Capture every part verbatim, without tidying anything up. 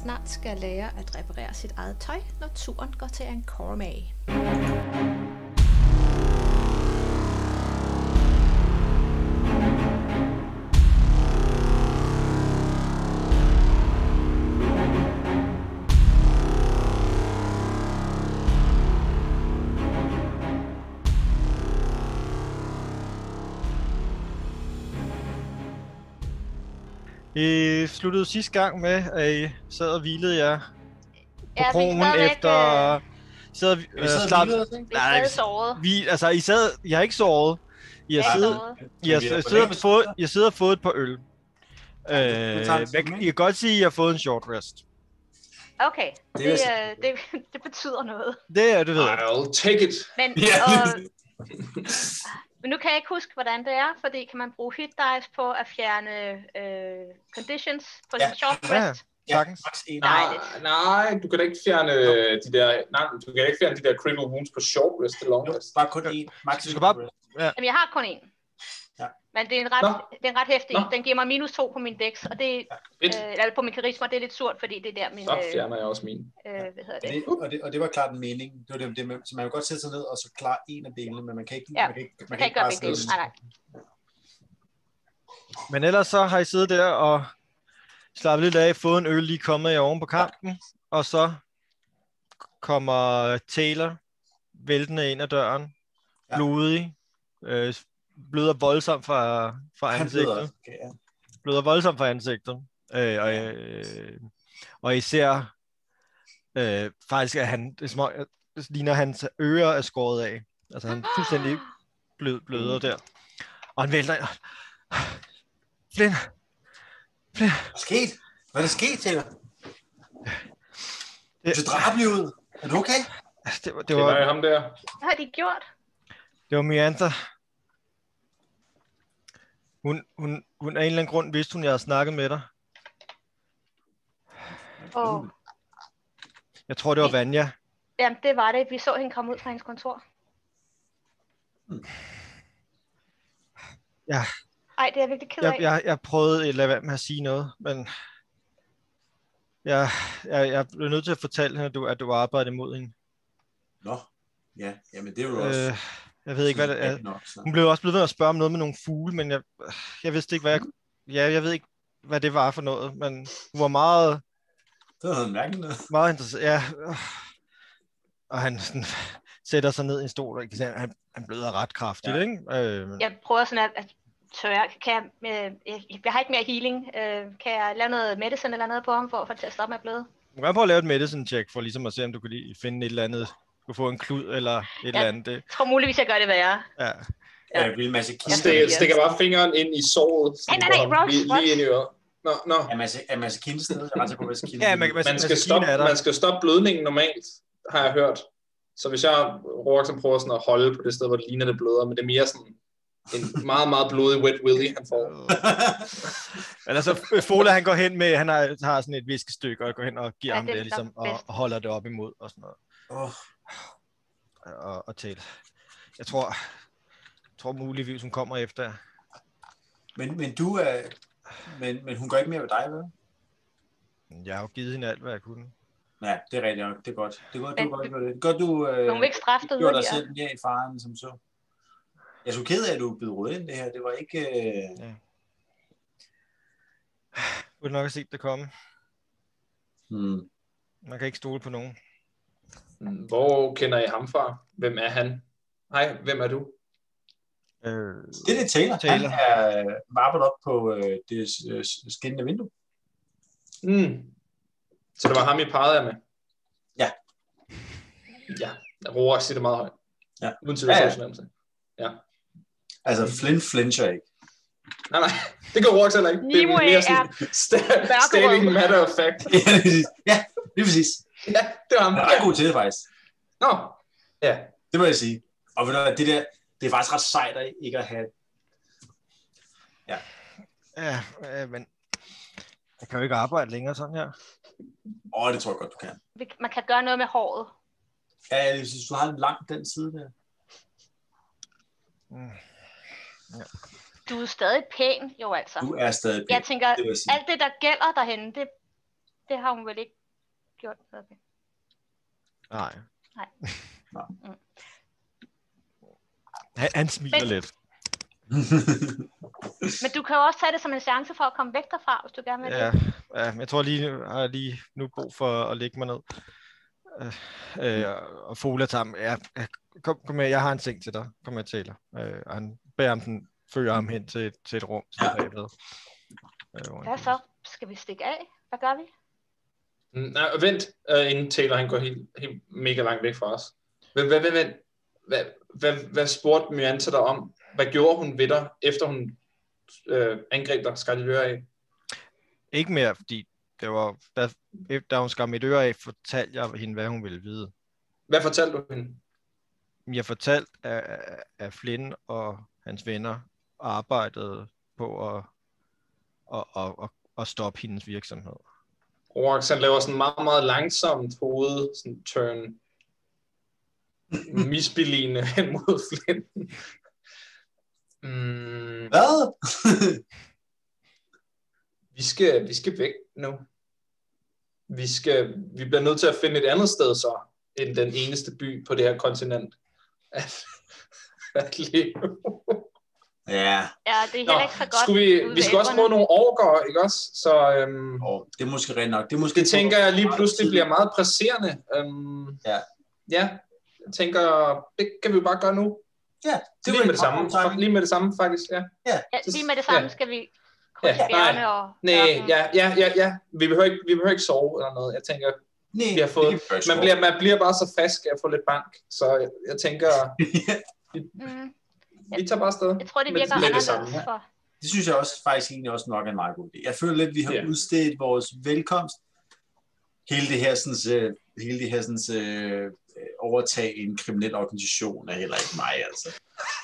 snart skal lære at reparere sit eget tøj, når turen går til Angkor Wat. I sluttede sidste gang med, at I sad og hvilede jer på Ja, vi er krogen stadigvæk, efter... øh, Sad og, Vi øh, sad og slap... hvilede os, ikke? Vi er Nej, stadig vi- såret. Vi, altså, I sad... I har ikke sovet. I har Jeg er siddet... såret. I har Men vi har s- siddet og forlænget fået... tid, I har siddet og fået et par øl. Øh, det tager en time, hvad- ikke? I kan godt sige, at I har fået en short rest. Okay, Det det, vil jeg det, det, det betyder noget. Det er det, ved jeg. I'll take it. Men, Ja. og, men nu kan jeg ikke huske, hvordan det er, fordi kan man bruge hit dice på at fjerne øh, conditions på Ja. sin short Ja, rest? sagtens. max en. Nej. Nej, nej, du kan da ikke fjerne de der, nej, du kan ikke fjerne de der critical wounds på short rest eller long Jo, rest. bare kun én. Max Du skal bare- Jamen, jeg har kun én. Ja. Men det er en ret, Nå. det er en ret hæftig. Nå. Den giver mig minus to på min dex, og det Fedt. øh, eller på min karisma, det er lidt surt, fordi det er der min, Så øh, fjerner jeg også min. øh, hvad hedder Og det? det, og, det, og det var klart en mening. Det var det, det med, så man kan godt sætte sig ned og så klare en af delene, men man kan ikke, Ja, man kan ikke, man Man kan ikke gøre begge dele. sidde- Nej, nej. Men ellers så har I siddet der og slappet lidt af, fået en øl, lige kommet jer oven på kampen, og så kommer Taylor væltende ind ad døren, Ja. blodig, øh, bløder voldsomt fra, fra Han ansigtet. bløder. Okay, ja. bløder voldsomt fra ansigtet. Øh, og, øh, og I ser øh, faktisk, at han, det, er som om, at det ligner, at hans ører er skåret af. Altså han er fuldstændig blød, bløder der. Og han vælter ind. Flynn! Flynn! Hvad er sket? Hvad er der sket, Taylor? Det, Du ser drabelig ud. Er du okay? altså, det, var, det, Det var var, ham der. Hvad har de gjort? det var Miranda. Hun, hun, hun af en eller anden grund vidste hun, jeg havde snakket med dig. Oh. Jeg tror, det var Vanya. Jamen, det var det. Vi så hende komme ud fra hendes kontor. Ja. Ej, det er jeg virkelig ked af. Jeg, jeg, jeg prøvede at lade være med at sige noget, men jeg, jeg, jeg blev nødt til at fortælle hende, at du, at du arbejdede imod hende. Nå, ja, jamen det er jo også... Øh, jeg ved ikke, hvad det er. Nok, så. Hun blev også blevet ved at spørge om noget med nogle fugle, men jeg, jeg vidste ikke, hvad jeg... Ja, jeg ved ikke, hvad det var for noget, men hun var meget, Det var noget mærkeligt noget. meget interesseret. Ja. øh. Og han sådan, sætter sig ned i en stol, og han, han, han bløder ret kraftigt, Ja. ikke? Øh, men, Jeg prøver sådan at, at tørre. Kan jeg, øh, jeg, jeg har ikke mere healing. Øh, kan jeg lave noget medicine eller noget på ham, for at få det til at stoppe med at bløde? du kan prøve at lave et medicine check, for ligesom at se, om du kan lige finde et eller andet. Du kan få en klud eller et Ja. eller andet. Det, Jeg tror muligvis, jeg gør det værre. ja. Ja, jeg vil masse Ja. kiste. Stikker, stikker bare fingeren ind i såret. Nej, nej, nej, på ham, Rose, lige, what? lige ind i øret. Nå, nå. Er masse, er masse kinde sted? Jeg er ret sikker på, at masse Ja, man, man, Man skal, stoppe, man skal stoppe blødningen normalt, har jeg hørt. Så hvis jeg råber, som prøver sådan at holde på det sted, hvor det ligner det bløder, men det er mere sådan en meget, meget blodig wet willy, han får. Men altså, Fola, han går hen med, han har, har sådan et viskestykke, og går hen og giver Ja, ham det er det, ligesom, nok og, bedst. og holder det op imod, og sådan noget. Åh, Og, og til. Jeg tror, jeg tror muligvis, hun kommer efter jer. men, men du er... Men, men hun gør ikke mere ved dig, vel? Jeg har jo givet hende alt, hvad jeg kunne. Ja, det er rigtigt nok. Det er godt. Det er godt, du Men- gør det. Godt, du øh, Hun vil ikke straffe dig gjorde dig yderligere. selv mere i faren, som så. Jeg er så ked af, at du er blevet rødt ind det her. Det var ikke... Øh... Du ville nok have set det komme. Hmm. Man kan ikke stole på nogen. Mm, Hvor kender I ham fra? Hvem er han? Hej, hvem er du? Øh, Det er det Taylor. Taylor. Han er øh, varpet op på øh, det øh, skinnende vindue. Mm. Så det var ham, I pegede jer med? Ja. Ja, Roar siger det meget højt. Ja. Uden til Ja, ja. at fornemmelse. Ja. Altså, Flynn flincher ikke. Nej, nej, det gør Roar heller ikke. Det er Nimue mere sådan sta- mørkerød. stating matter of fact. Ja, lige præcis. Ja, lige præcis. Ja, det var ham. Han er ret god til det, faktisk. Nå, ja. Det må jeg sige. Og ved du hvad, det der, det er faktisk ret sejt at ikke at have... ja, øh, men jeg kan jo ikke arbejde længere sådan her. Åh, det tror jeg godt, du kan. Vi- Man kan gøre noget med håret. Ja, jeg synes, du har en lang den side der. Mm. Du er stadig pæn, jo altså. Du er stadig pæn. Jeg tænker, det vil jeg sige. alt det, der gælder derhenne, det Det har hun vel ikke gjort noget ved. Nej. Nej. Nej. Han, han smiler Men- lidt. Men du kan jo også tage det som en chance for at komme væk derfra, hvis du gerne vil Ja, det. ja, men jeg tror lige, nu har jeg lige nu brug for at lægge mig ned. Øh, øh, og Fola tager ham. Ja, ja, kom, kom med, jeg har en seng til dig. Kom med, Taylor. Øh, og han bærer ham, den, fører ham hen til, til et rum. Som Ja. er bagved. Øh, Hvad så? Skal vi stikke af? Hvad gør vi? Mm, Nej, vent, uh, inden Taylor han går helt, helt mega langt væk fra os. Hvad, hvad, hvad, hvad, hvad, hvad, hvad spurgte Myrante dig om? Hvad gjorde hun ved dig, efter hun øh, angreb dig, skar dit øre af? Ikke mere, fordi det var, da, da hun skar mit øre af, fortalte jeg hende, hvad hun ville vide. Hvad fortalte du hende? Jeg fortalte, at, at Flynn og hans venner arbejdede på at, at, at, at, at stoppe hendes virksomhed. Rorax, han laver sådan meget, meget langsomt hoved, sådan turn misbilligende hen mod Flynn. Mm, Hvad? vi, skal, vi skal væk nu. Vi, skal, vi bliver nødt til at finde et andet sted så, end den eneste by på det her kontinent. At, at leve. Ja, Ja, det er heller ikke så godt. Skulle vi, ude vi ved skal også elverne. prøve nogle orker, ikke også? Så øhm, og det er måske rent nok. Det, er måske det tænker jeg lige pludselig bliver meget presserende. Øhm, Ja. Ja, jeg tænker, det kan vi jo bare gøre nu. Ja, Det lige med det samme. Lige med det samme, faktisk, ja. Ja, lige med det samme Ja. skal vi krydse Ja, bjergene nej. og... Nej, ørkenen. ja, ja, ja, ja. Vi behøver ikke, vi behøver ikke sove eller noget. Jeg tænker, Nej, vi har fået, det kan vi først man, få. bliver, man bliver bare så frisk af at få lidt bank. Så jeg, jeg tænker, Mm. vi tager bare afsted. Jeg tror, det Med- virker med det anderledes samme, ja. for... Det synes jeg også faktisk egentlig også nok er en meget god idé. Jeg føler lidt, at vi har Ja. udstedt vores velkomst. Hele det her, sådan, øh, hele det her sådan, øh, overtage en kriminel organisation er heller ikke mig, altså.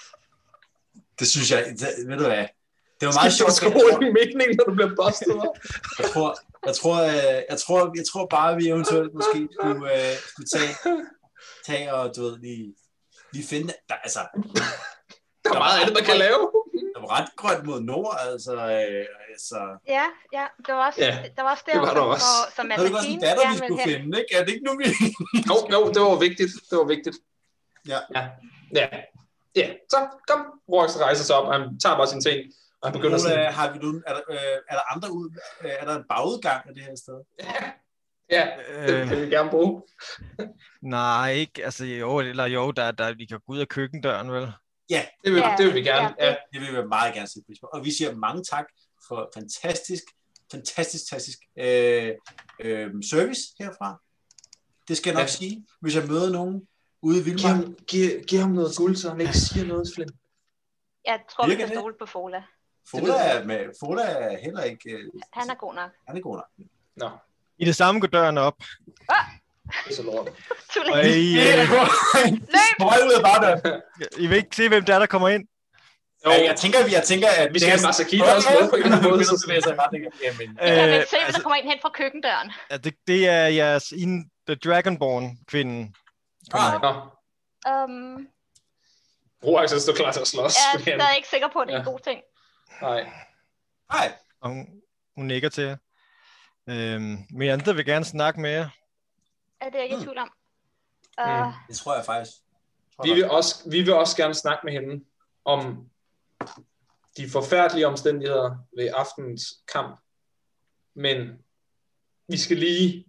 Det synes jeg, det, ved du hvad, det var meget sjovt. Skal du score en mening, når du bliver bustet? Jeg tror, jeg tror, øh, jeg tror, jeg tror bare, vi eventuelt måske skulle, øh, skulle tage, tage og du ved, lige, lige finde, der, altså, Der er meget andet, man kan lave. der var ret grønt mod nord, altså, øh, altså. Ja, ja, det var også, Ja, der var også der, det var der som, også. hvor- som Havde du også en Albertine datter, vi gerne skulle ville hen. finde, ikke? Er det ikke nu, vi... Jo, jo, det var vigtigt. Det var vigtigt. Ja. Ja, ja. Ja, så kom. Rorax rejser sig op, og han tager bare sin ting, og han begynder Nogle, sådan... øh, har vi nu, er, der, øh, er der andre ud, øh, er der en bagudgang af det her sted? Ja, det Øh, kan vi gerne bruge. nej, ikke. Altså jo, eller jo, der, der, vi kan gå ud af køkkendøren, vel? Det vil, Ja, det vil vi gerne. ja, Ja, Det vil vi meget gerne sætte pris på. Og vi siger mange tak for fantastisk, fantastisk, fantastisk øh, øh, service herfra. Det skal jeg nok Ja. sige, hvis jeg møder nogen ude i Giv Vildmarken. ham, giv, giv ham noget guld, så han ikke siger noget, Flynn. Jeg tror, vi Virker kan det? stole på Fola. Fola er, med, Fola er heller ikke... Øh, Han er god nok. han er god nok. Nå, I det samme går døren op. det er så lort. Too late. Og I, øh, Spoilet bare der. I vil ikke se, hvem der er, der kommer ind. Jo, Ja, jeg tænker, jeg tænker, at... vi skal have Masakita også med på en eller anden måde. Så bevæger sig i retning af- Jamen, Jeg kan Øh, vel se, hvis altså- der kommer en hen fra køkkendøren. Ja, det, det er jeres in, The Dragonborn-kvinden. Ah, Nå, Um, Rorax er stå klar til at slås. jeg er stadig ikke sikker på, at det er en Ja. god ting. Nej. hej. Og hun, hun nikker til jer. Øhm, Miranda vil gerne snakke med jer. Er det jeg ikke i Mm. tvivl om? Mm. Uh, Det tror jeg faktisk. Tror Vi jeg vil, også, vi vil også gerne snakke med hende om de forfærdelige omstændigheder ved aftenens kamp. Men vi skal lige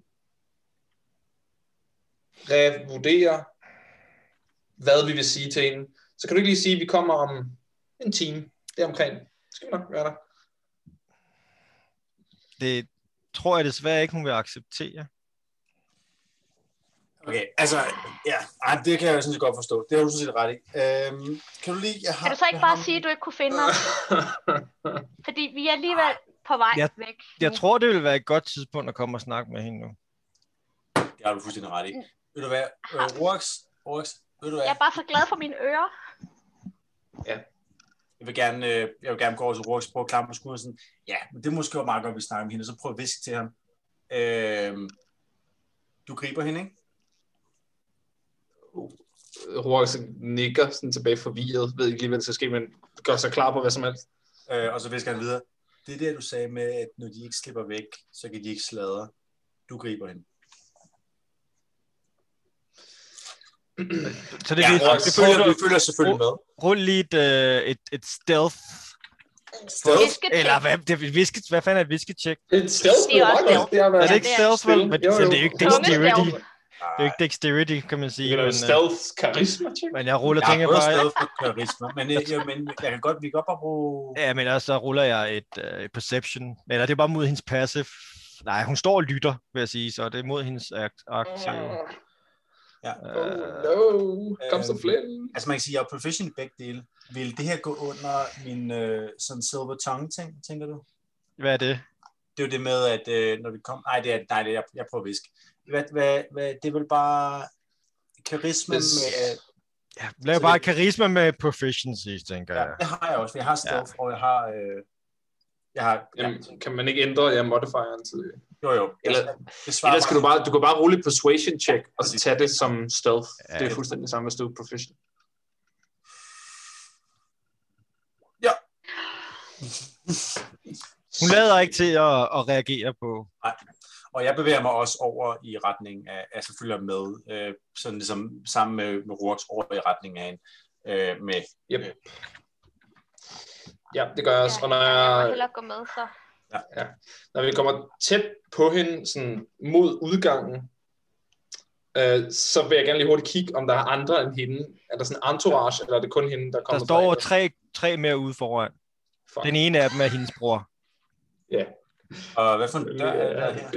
revurdere, hvad vi vil sige til hende. Så kan du ikke lige sige, at vi kommer om en time deromkring. Skal vi nok være der. Det tror jeg desværre ikke, hun vil acceptere. Okay, altså, ja, ej, det kan jeg jo sådan set godt forstå. Det har du sådan set ret i. Øhm, kan du lige, jeg har, kan du så ikke jeg bare har- sige, at du ikke kunne finde os? Fordi vi er alligevel på vej Jeg- væk. Jeg nu. tror, det vil være et godt tidspunkt at komme og snakke med hende nu. Det har du fuldstændig ret i. Ved du hvad, øh, Rorax, Rorax, ved du hvad, Jeg er bare så glad for mine ører. jeg vil gerne, øh, jeg vil gerne gå over til Rorax, prøve at klappe på skulderen sådan, ja, men det er måske også meget godt, at vi snakker med hende, og så prøve at viske til ham. Øhm, du griber hende, ikke? Rorax nikker sådan tilbage forvirret, ved ikke lige, hvad der skal ske, men gør sig klar på hvad som helst. Øh, og så visker han videre. Det er det, du sagde med, at når de ikke slipper væk, så kan de ikke sladre. du griber hende. Så det, Ja, vi, og vi, vi, følger, prøver, vi følger selvfølgelig med. Rul lige et, øh, et, et stealth. Stealth? Viskecheck. Eller hvad, det, er visket, hvad fanden er et viskecheck? Et stealth Det er er også meget godt. Det er, Er det Ja, ikke det er stealth, vel? Men Jo, så jo. det er jo ikke Tunge dexterity. stealth. Det er jo ikke dexterity, kan man sige. Det er Men, jo øh, stealth karisma, check. men jeg ruller Jeg har ting både bare... stealth og karisma, men, øh, jo, men jeg kan godt, vi kan godt bare bruge... Ja, men altså, så ruller jeg et, øh, et perception. Eller det er bare mod hendes passive. Nej, hun står og lytter, vil jeg sige, så det er mod hendes akt- aktive. Ja. Oh no, kom så Øhm, Flynn. Altså man kan sige, at jeg er proficient i begge dele. Vil det her gå under min øh, sådan silver tongue ting, tænker du? Hvad er det? Det er jo det med, at øh, når vi kommer... Nej, det er, nej, det er, jeg, jeg prøver at viske. Hvad, hvad, hvad, det er vel bare karisma Yes. med... Ja, lav Så bare det- karisma med proficiency, tænker Ja, jeg. det har jeg også. Jeg har stealth, ja. Og jeg har... Øh, jeg har ja. Jamen, kan man ikke ændre ja, modifieren til... Jo, jo. Eller- Jeg- det svarer Ellers kan du bare, du kan bare rulle et persuasion check, og så Præcis. tage det som stealth. Ja. Det er fuldstændig samme, hvis du er proficient. Hun lader ikke til at, at reagere på. Og jeg bevæger mig også over i retning af, altså følger med, øh, sådan ligesom sammen med, med Rourke over i retning af hende, øh, med, Yep. Ja, det gør jeg også. Ja, Og når, jeg må jeg, hellere gå med, så. når vi kommer tæt på hende, sådan mod udgangen, øh, så vil jeg gerne lige hurtigt kigge, om der er andre end hende. Er der sådan en entourage, eller er det kun hende, der Der kommer? står tre, tre mere ude foran. Fuck. Den ene af dem er hendes bror. Ja. og hvad for en dør er der her?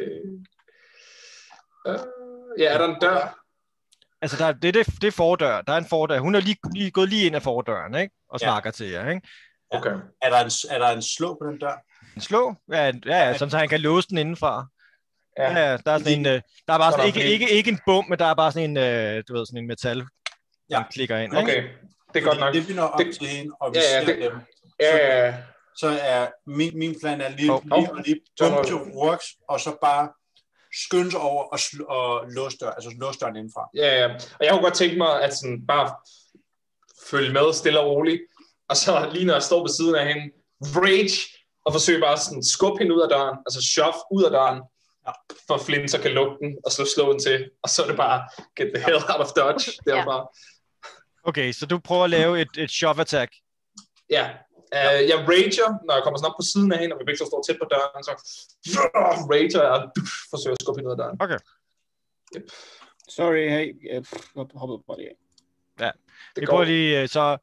Øh, ja, er der en dør? Altså, der, er- det, det, det er fordør. Der er en fordør. Hun er lige, lige gået lige ind af fordøren, ikke? Og Ja. snakker til jer, ikke? Okay. Er der en, er der en slå på den dør? En slå? Ja, ja, ja, sådan så han kan låse den indenfra. Ja. Ja, ja, der er sådan en, øh, der er bare Så sådan, er der ikke, en- ikke, ikke en bum, men der er bare sådan en, øh, du ved, sådan en metal, Ja. man klikker ind, ikke? Okay, det er godt nok. Det vi når op Det- til hende, og vi Ja, ja, ser det- dem, Ja, ja, ja. så er min, min plan er lige, Hov, lige, hov. lige Så bumpe må- til Rourke, og så bare skynde sig over og, sl- og låse døren, altså låse døren indenfra. Ja, ja. Og jeg kunne godt tænke mig, at sådan bare følge med stille og roligt, og så lige når jeg står ved siden af hende, rage, og forsøge bare sådan skubbe hende ud af døren, altså shove ud af døren, Ja. for Flynn så kan lukke den, og så slå den til, og så er det bare, get the hell out of dodge, derfra. Okay, så du prøver at lave et, et shove attack. Ja, uh, jeg rager, når jeg kommer sådan op på siden af hende, og vi begge så står tæt på døren, så rager jeg, og forsøger at skubbe hende ud af døren. Okay. Yep. Sorry, hey, jeg hoppede på det. Det Vi går. prøver lige, øh, så...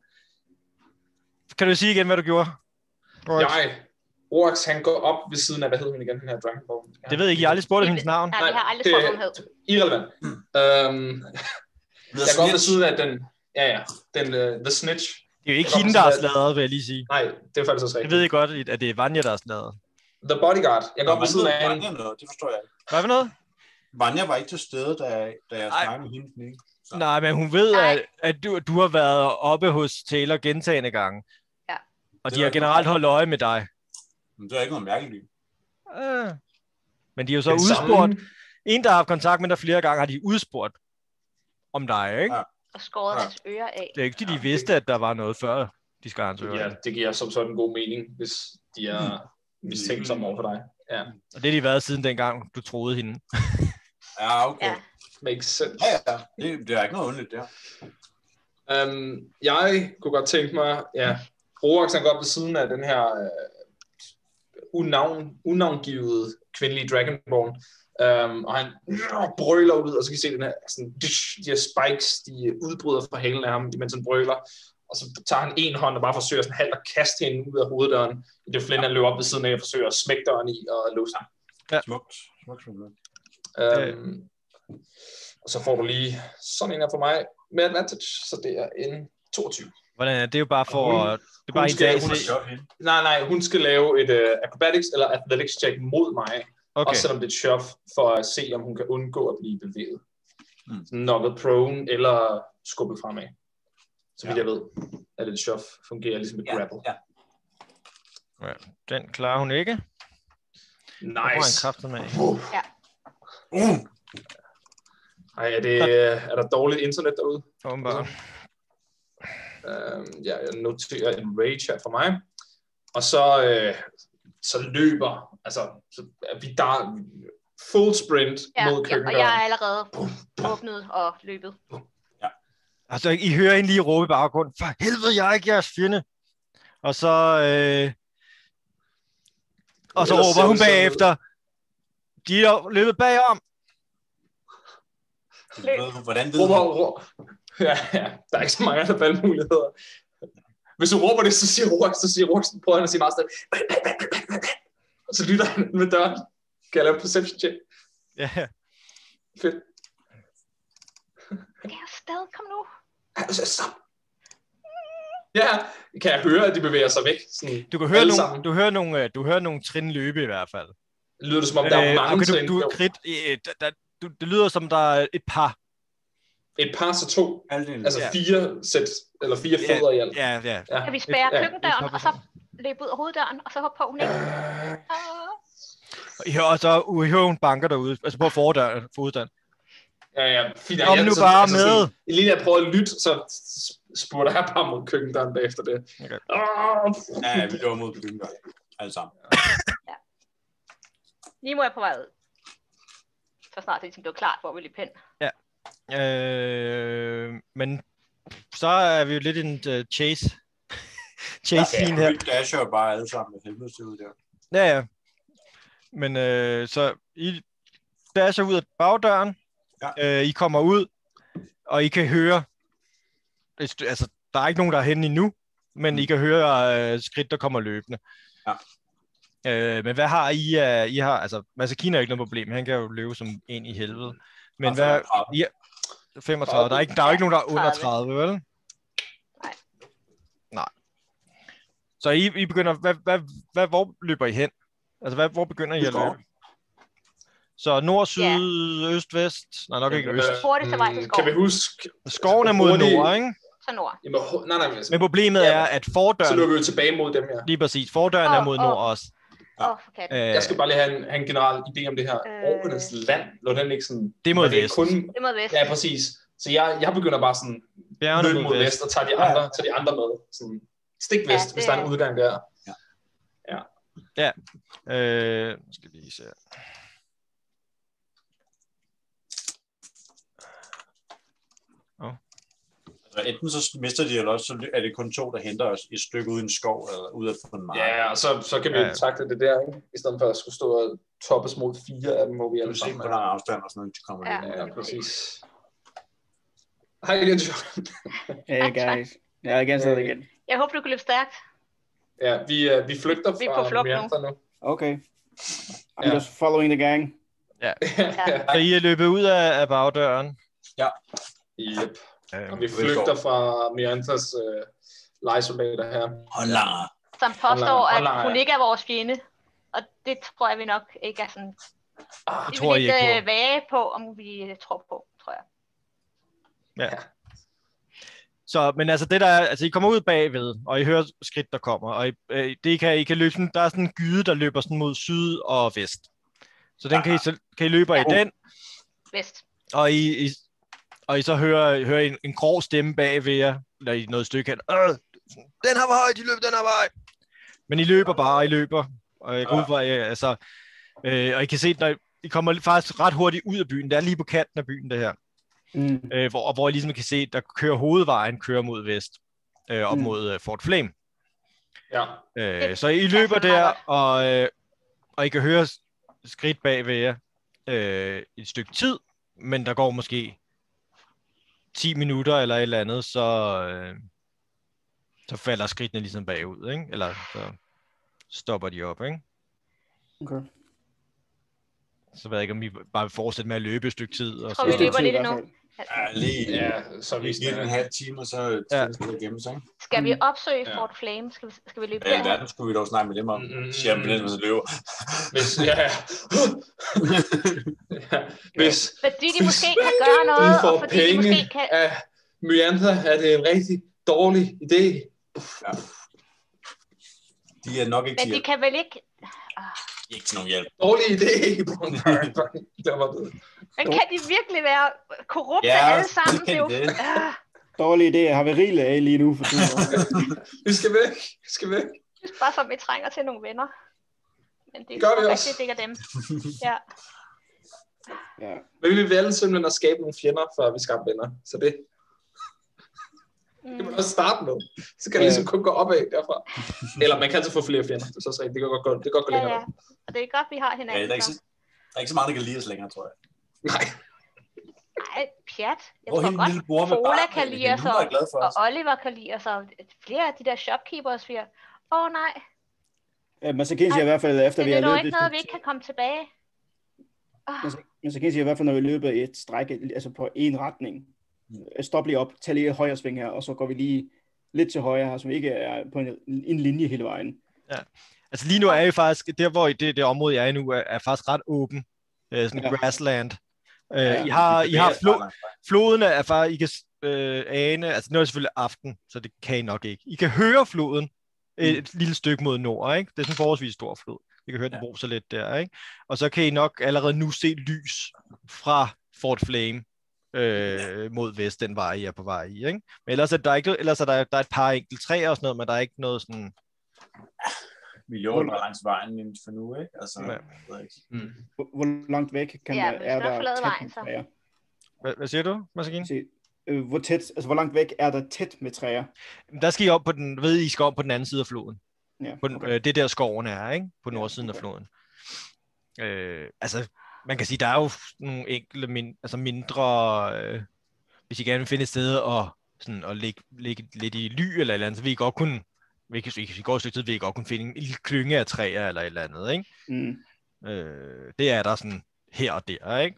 Kan du sige igen, hvad du gjorde? Jeg, Rorax, han går op ved siden af, hvad hedder hun igen, den her Dragon Ball? Det ved jeg ikke, jeg har aldrig spurgt om hendes navn. Nej, vi har aldrig det spurgt, hvad hun hed. er irrelevant. Øhm, jeg går op ved siden af den, ja ja, den uh, The Snitch. Det er jo ikke Jeg hende, kommer der er sådan, at- sladret, vil jeg lige sige. Nej, det er faktisk også Jeg rigtigt. ved godt, at det er Vanya, der er sladret. The Bodyguard. Jeg går op ved siden af hende. Vanja noget, det forstår jeg ikke. Hvad for noget? Vanja var ikke til stede, da, da jeg Ej. snakkede med hende. den ene. Så. Nej, men hun ved, Nej. at, at du, du har været oppe hos Taylor gentagne gange. Ja. Og Det de var har ikke generelt noget. holdt øje med dig. Men det er ikke noget mærkeligt. Øh. Men de har jo så Den udspurgt. samme- En, der har haft kontakt med dig flere gange, har de udspurgt om dig, ikke? Ja. Og skåret Ja. hans ører af. Det er ikke, fordi de vidste, at der var noget før, de skar hans ører. Ja, af. det giver som sådan en god mening, hvis de er mistænksomme over for dig. Ja, Og det har de været siden dengang, du troede hende. Ja, okay. Ja. Ja, makes sense. ja. Det, det er ikke noget underligt der. Um, jeg kunne godt tænke mig, ja, Rorax han går op ved siden af den her uh, unavn, unavngivede kvindelige Dragonborn, um, og han uh, brøler ud, og så kan I se den her, sådan, de her spikes, de udbryder fra halen af ham, mens han brøler, og så tager han en hånd og bare forsøger sådan halvt at kaste hende ud af hoveddøren, i det Flynn han løber op ved siden af og forsøger at smække døren i og låse den. Smukt. Smukt, smukt. Um, og så får du lige sådan en her for mig med advantage, så det er en toogtyve. Hvordan er det? Det er jo bare for... Hun- at- det er bare hun en skal- dag hun at er se. Shove hende. Nej, nej, hun skal lave et uh, acrobatics eller athletics check mod mig, okay. Okay. også selvom det er et shove, for at se, om hun kan undgå at blive bevæget. Mm. Mm. Knocket prone eller skubbet fremad. Så vidt Ja. jeg ved, at et shove fungerer ligesom et Ja, grapple. ja. Ja, den klarer hun ikke. Der får en Nice. kraft med. Uh. Uh, Ej, er, det, er der dårligt internet derude? Åbenbart. Uh, ja, jeg noterer en rage her for mig. Og så, uh, så løber, altså, så er vi der, full sprint Ja, mod ja, og køkkendøren. jeg er allerede åbnet og løbet. Altså, I hører en lige råbe i baggrunden, for helvede, jeg er ikke jeres fjende. Og så, øh... og så Ellers råber ser hun vi sådan bagefter, de er løbet bagom. Hvordan ved Råber, du? råber. Ja, ja, der er ikke så mange andre valgmuligheder. Hvis du råber det, så siger Rorik, så siger Rorik, prøver han at sige meget stille. Og så lytter han med døren. Kan jeg lave en perception check? Ja, Fedt. Jeg er stadig, kom nu. Stop. Ja, kan jeg høre, at de bevæger sig væk? Sådan, du kan høre alle nogle, sammen. du hører nogle, øh, du hører nogle trin løbe i hvert fald. Lyder det som om, der er mange okay, trin? du, du, krit, øh, der, der, du, det lyder som, der er et par. Et par så to. Halvdelen. Altså Ja. fire sæt, eller fire fødder i alt. Ja, ja. Ja. Kan vi spærre Ja. køkkendøren, et par og så løbe ud af hoveddøren, og så hoppe på hun ikke? I hører, og så I hører hun banker derude, altså på fordøren, fordøren. Ja, ja, fint. Kom Ja, nu så- bare altså med. Sådan, lige når jeg prøver at lytte, så spurgte jeg bare mod køkkendøren bagefter det. Okay. Oh, Ja, vi løber mod begynderen. Alle sammen. Lige må jeg på vej ud. Så snart det ligesom blev klart, hvor vi løb hen. Øh, men så er vi jo lidt i en uh, chase. chase scene her. Vi dasher jo bare alle sammen med helvede til ud der. Ja, ja. Men øh, så I dasher ud af bagdøren. Ja. Øh, I kommer ud, og I kan høre, altså der er ikke nogen, der er henne endnu, men I kan høre øh, skridt, der kommer løbende. Ja. Øh, men hvad har I? Uh, I har, altså, Masakine er ikke noget problem, han kan jo løbe som en i helvede. Men Og hvad, femogtredive. I, femogtredive, der er ikke, der er jo ikke nogen, der er under tredive. tredive, vel? Nej. Nej. Så I, I begynder, hvad, hvad, hvad, hvor løber I hen? Altså, hvad, hvor begynder I at Skov. løbe? Så nord, syd, Ja. øst, vest? Nej, nok ikke øst. Hurtigste vej til Mm, skoven. Kan vi huske... Skoven er mod hurtigt- nord, ikke? Så nord. Jamen, hu- nej, nej, Men problemet Ja, er, at så fordøren, løber vi jo tilbage mod dem her. lige præcis, fordøren er Åh, mod åh. nord også. Åh, oh, for katten. Øh, Jeg skal bare lige have en, have en generel idé om det her. Øh. Orkernes land, lå den ikke sådan... Det er mod var det vest. kun... Det er mod vest. Ja, præcis. Så jeg, jeg begynder bare sådan... Bjergene løbe mod mod vest. vest og tager de andre, tager de andre med. Sådan, stik vest, Ja, ja, det- hvis der er en udgang der. Øh, nu skal vi lige se. Altså, enten så mister de, eller også så er det kun to, der henter os et stykke ud i en skov, eller ud af på en mark. Ja, og så, så kan vi Ja. ja. takle det der, ikke? I stedet for at skulle stå og toppes mod fire af dem, hvor vi Du alle kan se, sammen hvor er. der er afstand og sådan noget, de kommer Ja. lidt. Ja, præcis. Hej igen, John. Hey guys. Yeah, against that again. Jeg håber, du kan løbe stærkt. Ja, vi, uh, vi flygter Vi er fra på flugt nu. Meander nu. Okay. I'm Yeah. just following the gang. ja. Så I er løbet ud af, af bagdøren. Yep. Øh, Og vi flygter fra Meanders uh, lejesoldater her. Håndlanger. Som påstår, Online- at online, hun ja. ikke er vores fjende. Og det tror jeg, vi nok ikke er sådan... Ah, Vi tror er I lidt ikke på. øh, vage på, om vi øh, tror på, tror jeg. Ja. Så, men altså det der er, altså I kommer ud bagved, og I hører skridt, der kommer, og I, øh, det kan, I kan løbe sådan, der er sådan en gyde, der løber sådan mod syd og vest. Så den kan I, så, kan I løbe Ja. i den, Vest. og I, I, og I så hører, hører en, en grov stemme bagved jer, eller i noget stykke hen. Øh, den her vej, de løber den her vej. Men I løber bare, og I løber, og jeg går ud fra, øh, altså, øh, og I kan se, når I kommer faktisk ret hurtigt ud af byen, det er lige på kanten af byen, det her. Mm. Øh, hvor, hvor I ligesom kan se, der kører hovedvejen kører mod vest, øh, op Mm. mod øh, Fort Flame. Ja. Øh, Det så I passer løber meget der, godt. og, øh, og I kan høre s- skridt bag ved jer øh, et stykke tid, men der går måske ti minutter eller et eller andet, så, øh, så falder skridtene ligesom bagud, ikke? Eller så stopper de op, ikke? Okay. Så ved jeg ikke, om I bare vil fortsætte med at løbe et stykke tid. Og Tror så... vi Et stykke løber tid i lidt hvert endnu. fald. Ja, lige Ja, så vi vi giver den en halv time, og så Ja. ja. skal vi gemme sig. Skal vi opsøge Ja. Fort Flame? Skal vi, skal vi løbe Ja, i derhen? verden skulle vi dog snakke med dem om. Mm, Siger dem, hvordan man løber. Hvis, ja, ja. ja. Hvis Fordi de Hvis måske kan gøre vi noget, og får fordi de penge måske kan... af Myander, er det en rigtig dårlig idé. De er nok ikke Men til de hjælp. kan vel ikke... De er ikke til nogen hjælp. Dårlig idé. Der var det. Men kan de virkelig være korrupte Ja, alle sammen? det kan jo... de det. Ah, Dårlig idé har vi rigeligt af lige nu for tiden. Vi skal væk. Vi skal væk. det er bare som, vi trænger til nogle venner. Men det Gør er vi ikke også. rigtigt, det ikke er dem. Ja. Ja. Men vi vil alle simpelthen at skabe nogle fjender, før vi skabte venner. Så det Mm. kan man også starte med. Så kan det ligesom kun gå opad derfra. Eller man kan altid få flere fjender. Det er så så det kan godt gå, det kan godt gå Ja, længere. ja. Og det er godt, vi har Ja, hinanden. der, er ikke så. så, der er ikke så meget, der kan lide os længere, tror jeg. Nej. Nej, pjat. Jeg Hvor tror hende godt, lille bror med Fola barn, kan hende, lide os, hun er glad for og os. Oliver kan lide os, og flere af de der shopkeepers siger, åh oh, nej, Ja, Masakine siger i hvert fald, efter det vi er har jo løbet... ikke noget, vi ikke kan komme tilbage. Oh, Masakine siger i hvert fald, når vi løber i et stræk, altså på en retning. Stop lige op, tag lige højre sving her, og så går vi lige lidt til højre her, så vi ikke er på en, en linje hele vejen. Ja. Altså lige nu er jeg faktisk, der hvor i det, det område, jeg er i nu, er, er faktisk ret åben. Øh, sådan Ja. grassland. Øh, Ja, I har, I har flo, flo- floden er faktisk, I kan øh, ane, altså nu er det selvfølgelig aften, så det kan I nok ikke. I kan høre floden et, et lille stykke mod nord, ikke? Det er sådan en forholdsvis stor flod. I kan høre den Ja. bruser lidt der, ikke? Og så kan I nok allerede nu se lys fra Fort Flame øh, mod vest, den vej I er på vej i, ikke? Men ellers er der ikke, ellers er der, der er et par enkelte træer og sådan noget, men der er ikke noget sådan... Vi løber langs vejen inden for nu, ikke? Altså, Ja. jeg ved ikke. Mm. Hvor, hvor langt væk kan Ja, man, men vi er skal nok der forlade tæt vejen, med så. træer? Hvad, hvad siger du, Masakine? Se, øh, hvor tæt, altså hvor langt væk er der tæt med træer? Der skal I op på den, ved I, I skal op på den anden side af floden. Ja, På den, okay. øh, det der skoven er, ikke? På nordsiden af floden. Øh, altså, man kan sige, der er jo nogle enkelte min, altså mindre, øh, hvis I gerne vil finde et sted og, sådan, og ligge, ligge lidt i ly eller et eller andet, så vil I godt kunne, hvis I, hvis I går et stykke tid, vil I godt kunne finde en lille klynge af træer eller et eller andet, ikke? Mm. Øh, det er der sådan her og der, ikke?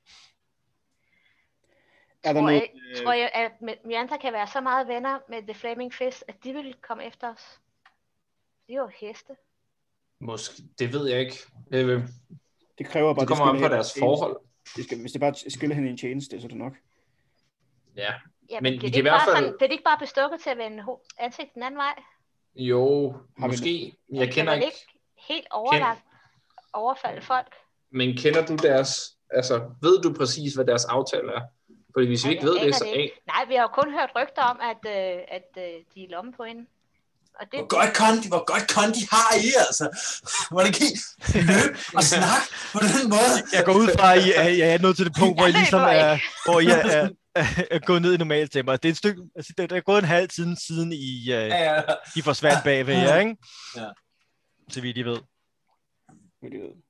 Er der tror, noget, jeg, tror jeg, at Mianta kan være så meget venner med The Flaming Fist, at de vil komme efter os. De er jo heste. Måske, det ved jeg ikke. Det, vil- det kræver bare, det kommer an på skylder deres hende en forhold. tjeneste. Det skal, hvis det bare skylder hende en tjeneste, så er det nok. Ja. Ja, Men men vi bliver kan de i ikke hvert bare fald- sådan, bliver de ikke bare bestukket til at vende ho- ansigt den anden vej? Jo, Har vi måske. De Jeg kan kender vel ikke. helt overlagt overfalde folk. Men kender du deres... Altså, ved du præcis, hvad deres aftale er? Fordi hvis vi Nej, ikke jeg ved det, aner så... det ikke. Nej, vi har jo kun hørt rygter om, at, øh, at øh, de er i lommen på hende. Og det, Hvor godt kondi, hvor godt kondi har I, altså. Hvordan kan I løbe og snakke på den måde? Jeg går ud fra, at I er, jeg er nået til det punkt, hvor I Jeg ligesom løber er, ikke. hvor I er, er, er gået ned i normalt tempo. Det er et stykke, altså, der, der er gået en halv time siden, I, uh, Ja, ja. I forsvandt bagved jer, ikke? Ja. Så vidt I ved. Hvad det ved.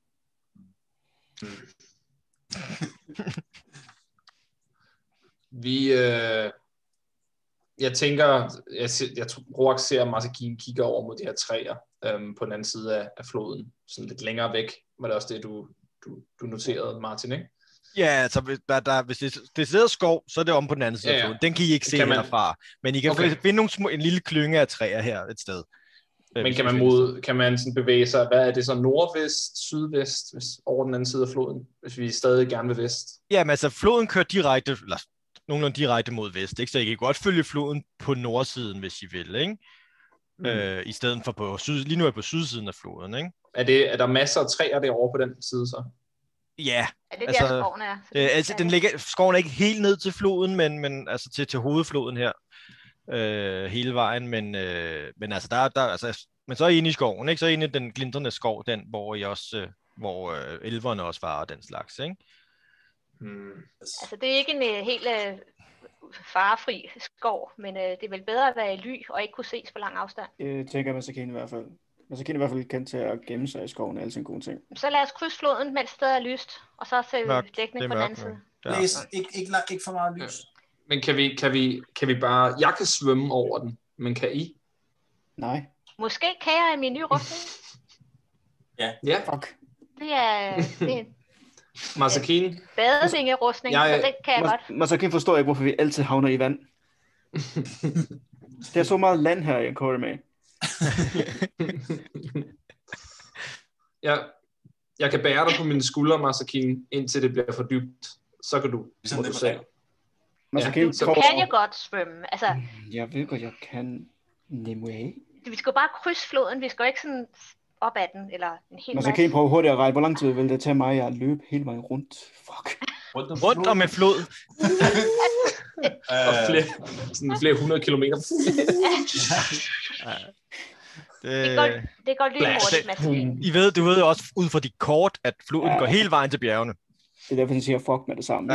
Vi... Øh... Jeg tænker... Jeg, ser- jeg tror, Roak ser, at Masakine kigger over mod de her træer øhm, på den anden side af, af floden. Sådan lidt længere væk. Var det også det, du, du, du noterede, Martin, ikke? Ja, altså, hvis der, der, hvis det, det sidder skov, så er det om på den anden side Ja, af ja. floden. Den kan I ikke se Kan man- herfra. Men I kan Okay. okay. finde nogle små, en lille klynge af træer her et sted. Øh, Men hvis kan I man, finder et sted. mod, kan man sådan bevæge sig, hvad er det så, nordvest, sydvest, hvis, over den anden side af floden, hvis vi stadig gerne vil vest? Jamen altså, floden kører direkte, eller nogenlunde direkte mod vest, ikke? Så I kan godt følge floden på nordsiden, hvis I vil, ikke? Mm. Øh, I stedet for på syd, lige nu er jeg på sydsiden af floden, ikke? Er, det, er der masser af træer derovre på den side så? Ja, er det altså, der skoven er? Så øh, det- altså er den det- ligger, skoven er ikke helt ned til floden, men, men altså til, til hovedfloden her, øh, hele vejen, men, øh, men altså der, der, altså, men så er I inde i skoven, ikke? Så er I inde i den glintrende skov, den, hvor I også, øh, hvor øh, elverne også var og den slags, ikke? Hmm. Altså, det er ikke en øh, helt øh, farefri skov, men øh, det er vel bedre at være i ly og ikke kunne ses på lang afstand. Det tænker Masakine i hvert fald. Masakine er i hvert fald kendt til at gemme sig i skoven og alle sine gode ting. Så lad os krydse floden, mens det er lyst, og så ser vi Mørkt. dækning Det er på den mørkt anden nu. side. Ja. Læs, ikke, ikke, lang- ikke for meget lys. Men kan vi, kan, vi, kan vi bare... Jeg kan svømme over den, men kan I? Nej, Måske kan jeg i min nye rustning. Ja, fuck. Det er, det er en Masakine. badevingerustning, Jeg- så det kan jeg godt. Mas- Masakine forstår ikke, hvorfor vi altid havner i vand. Der er så meget land her i Koremag. jeg, jeg kan bære dig på mine skuldre, Masakine, indtil det bliver for dybt. Så kan du, Ligesom må det du på se. dag. Masakine Ja, så tror... Kan jeg godt svømme? Altså, Jeg ved godt, jeg kan... Nimue. vi skal jo bare krydse floden, vi skal jo ikke sådan op ad den, eller en hel masse. Masakine prøver hurtigt at regne. Hvor lang tid vil det tage mig at løbe hele vejen rundt? Fuck. Rundt om Rundt om en flod. Og flere, sådan flere hundrede kilometer. Det går, det går lynhurtigt, Blast. Mads. I ved, du ved jo også ud fra dit kort, at floden Ja. går hele vejen til bjergene. Det er derfor, han siger fuck med det samme. Ja.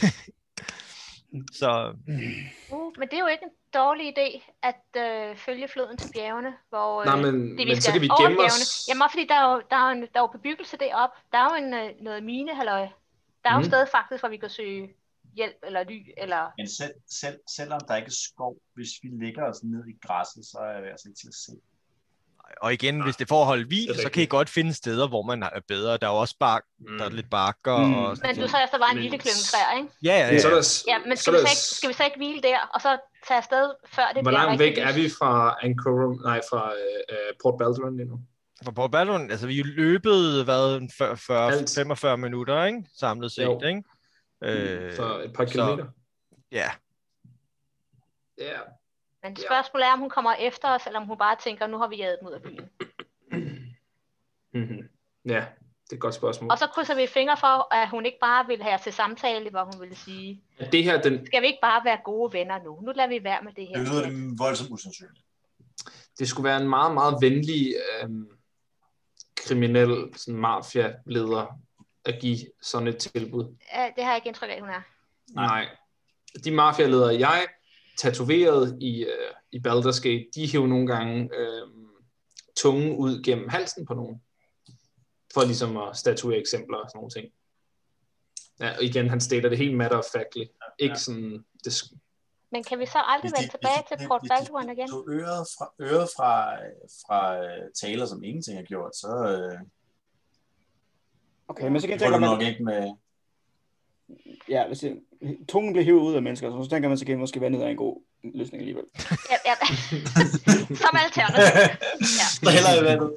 Så... Uh, men det er jo ikke en dårlig idé at øh, følge floden til bjergene, hvor øh, Nej, men, det, men så kan vi over gemme bjergene. os. Jamen også fordi der er jo, der er jo, en, der er jo bebyggelse deroppe. Der er jo en, øh, noget mine, halløj. Der er jo Mm. et sted faktisk, hvor vi kan søge hjælp eller ly, eller... Men selv, selv, selvom der ikke er skov, hvis vi ligger os ned i græsset, så er jeg altså ikke til at se. Og igen, hvis det er for at holde hvil, Det er så kan I rigtigt. godt finde steder, hvor man er bedre. Der er jo også bark, Mm. der er lidt bakker. Mm. Og Men du sagde, at der var en Men- lille klynge træer, ikke? Ja, ja, Men så er ja. der, Ja, men så skal er vi, der- så ikke, skal vi så ikke hvile der, og så tage afsted, før det Hvor bliver langt rigtig væk er lyst? vi fra Ancorum, nej, fra øh, øh, Port Baldwin lige nu? For Port Baldwin, altså vi er jo løbet, hvad, en fyrre, fyrre, Alt. femogfyrre minutter, ikke? Samlet set, Jo. ikke? Øh, Så et par så- kilometer. ja. Ja. Men spørgsmålet er, om hun kommer efter os, eller om hun bare tænker, nu har vi jaget dem ud af byen. Mm-hmm. Ja, det er et godt spørgsmål. Og så krydser vi fingre for, at hun ikke bare vil have os til samtale, hvor hun vil sige, Er det her den, skal vi ikke bare være gode venner nu? Nu lader vi være med det her. Det lyder det voldsomt usandsynligt. det skulle være en meget, meget venlig øhm, kriminel sådan mafia-leder at give sådan et tilbud. Ja, det har jeg ikke indtryk af, hun er. Nej. Nej. De mafia-ledere, jeg tatoveret i, øh, i Baldur's Gate, de hiver nogle gange øh, tungen ud gennem halsen på nogen. For ligesom at statuere eksempler og sådan nogle ting. Ja, og igen, han stater det helt matter of factly. Ikke sådan... Det, Men kan vi så aldrig vende tilbage til Port Baldwin igen? Hvis du øret fra, øret fra, fra øh, taler, som ingenting har gjort, så øh, Okay, men så kan jeg får tænke, du man, nok ikke med... ja, hvis det, tungen bliver hivet ud af mennesker, så tænker man, så kan måske vandet er en god løsning alligevel. Ja, ja. Som alternativ. Ja. Så heller i vandet.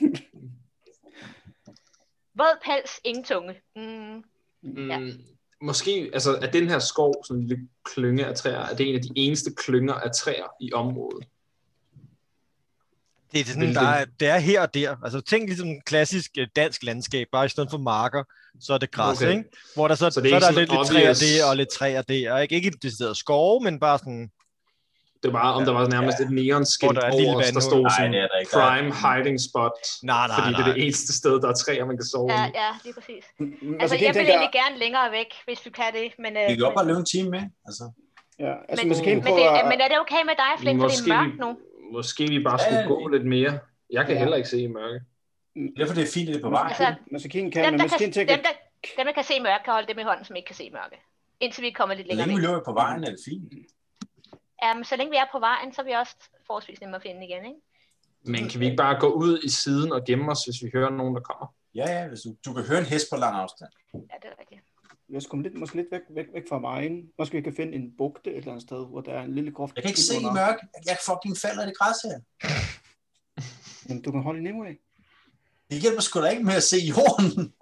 Våd pels, ingen tunge. Mm. mm, Ja. Måske, altså, er den her skov, sådan en lille klynge af træer, er det en af de eneste klynger af træer i området? Det er, sådan, Hvilken? der er, det er her og der. Altså tænk ligesom en klassisk øh, dansk landskab, bare i stedet for marker, så er det græs, Okay. ikke? Hvor der så, Så så, det er så er ikke der sådan lidt, lidt træer obvious- der og lidt træer der, ikke? Ikke det steder skove, men bare sådan, Det var bare, om der var nærmest et neonskilt Hvor der er et lille over os, der vandhul. stod Nej, sådan det er der ikke. prime hiding spot, nej, nej, fordi nej. det er det eneste sted, der er træer, man kan sove Ja, i. ja, lige præcis. Men Altså, så kan jeg vil tænke, egentlig gerne længere væk, hvis du kan det. Men, øh, Vi kan godt bare men, løbe en time med. Altså. ja, altså, men, man så kan men, prøve det, at, men er det okay med dig, Flink, fordi det er mørkt nu? måske vi bare Ja, skulle ja, gå lidt mere. Jeg kan Ja. heller ikke se i mørke. Derfor det er fint, at det er på vej. Altså, man så kan, kan Dem, men der måske kan, tænke, dem, der, dem, der kan se mørke, kan holde dem i hånden, som ikke kan se mørke. Indtil vi kommer lidt Så længere længe vi væk. løber på vejen, er det fint. Ja, men så længe vi er på vejen, så er vi også forholdsvis nemme at finde igen, ikke? Men kan vi ikke bare gå ud i siden og gemme os, hvis vi hører nogen, der kommer? Ja, ja, hvis du, du kan høre en hest på lang afstand. Ja, det er rigtigt. jeg skal komme lidt, måske lidt væk, væk, væk fra vejen. Måske vi kan finde en bugte et eller andet sted, hvor der er en lille groft. Jeg kan ikke se i mørke. Jeg fucking falder i det græs her. Men du kan holde i nemo af. Det hjælper sgu da ikke med at se jorden.